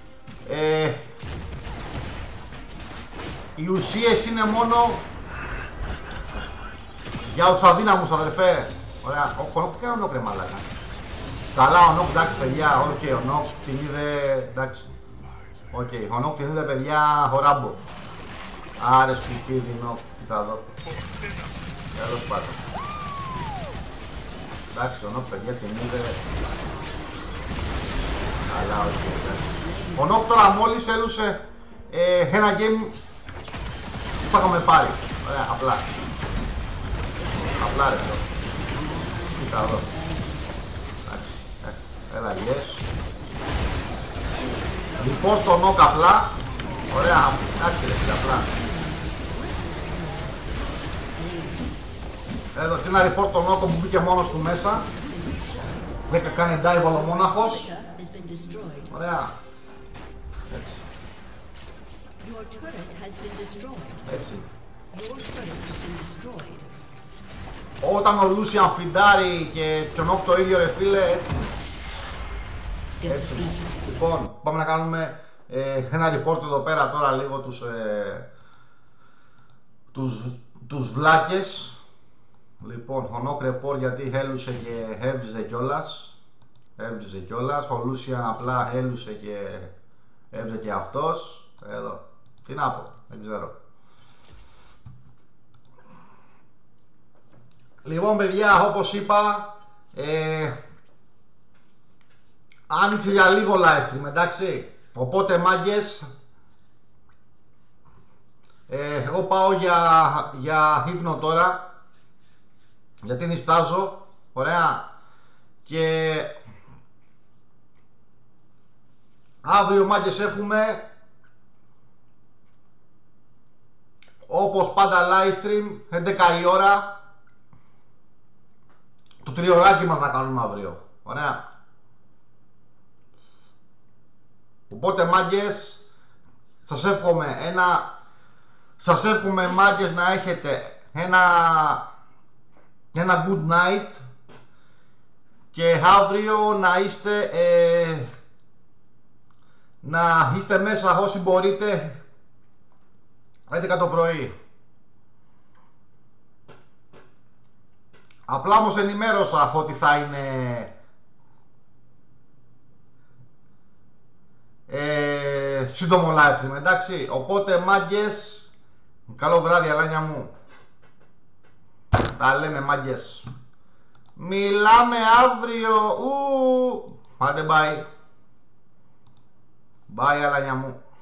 οι ουσίες είναι μόνο για τους αδύναμους αδερφέ. Ωραία, ο Νόκ τι κάνει ο Νόκ ρε μαλάκα. Καλά ο Νόκ, εντάξει παιδιά, ο Νόκ την είδε, εντάξει. Ο Νόκ την είδε παιδιά, ο Ράμπο. Άρε σκουπίδι Νόκ, τι θα δω. Τέλος πάντων. Εντάξει, ο Νόκ παιδιά την είδε. Καλά, όχι, εντάξει. Ο Νόκ τώρα μόλις έλουσε ένα game που θα είχαμε πάρει. Ωραία, απλά. Απλά ρε εδώ. Τι θα δω. Εντάξει, έλα yes. Λοιπόν το Νόκ απλά. Ωραία, εντάξει ρε φίλε, απλά. Εδώ τι ένα report τον Νόκο που μπήκε μόνος του μέσα. Δεν κάνει dive ολομόναχος. Ωραία. Έτσι. Έτσι. Όταν ο Λούσιαν φιντάρει και ο Νόκ το ίδιο ρε φίλε, έτσι. Έτσι. Λοιπόν, πάμε να κάνουμε ένα report εδώ πέρα τώρα λίγο τους βλάκες. Λοιπόν, ο Νόκ report γιατί έλουσε και έβριζε κιόλας. Έβριζε κιόλας. Ο Λούσιαν απλά έλουσε και έβριζε και αυτός. Εδώ. Τι να πω, δεν ξέρω. Λοιπόν παιδιά, όπως είπα, άνοιξε για λίγο live stream, εντάξει. Οπότε μάγκες, εγώ πάω για ύπνο τώρα. Γιατί νηστάζω, ωραία. Και αύριο μάγκες έχουμε, όπως πάντα live stream, 11 η ώρα. Το τριωράκι μας να κάνουμε αύριο, ωραία. Οπότε μάγκες, Σας εύχομαι μάγκες να έχετε ένα good night και αύριο να είστε μέσα όσοι μπορείτε 11 το πρωί. Απλά όμως ενημέρωσα ότι θα είναι σύντομο live stream, εντάξει. Οπότε μάγκες, καλό βράδυ αλάνια μου. Τα λέμε μάγκες. Μιλάμε αύριο. Πάτε bye. Bye αλάνια μου.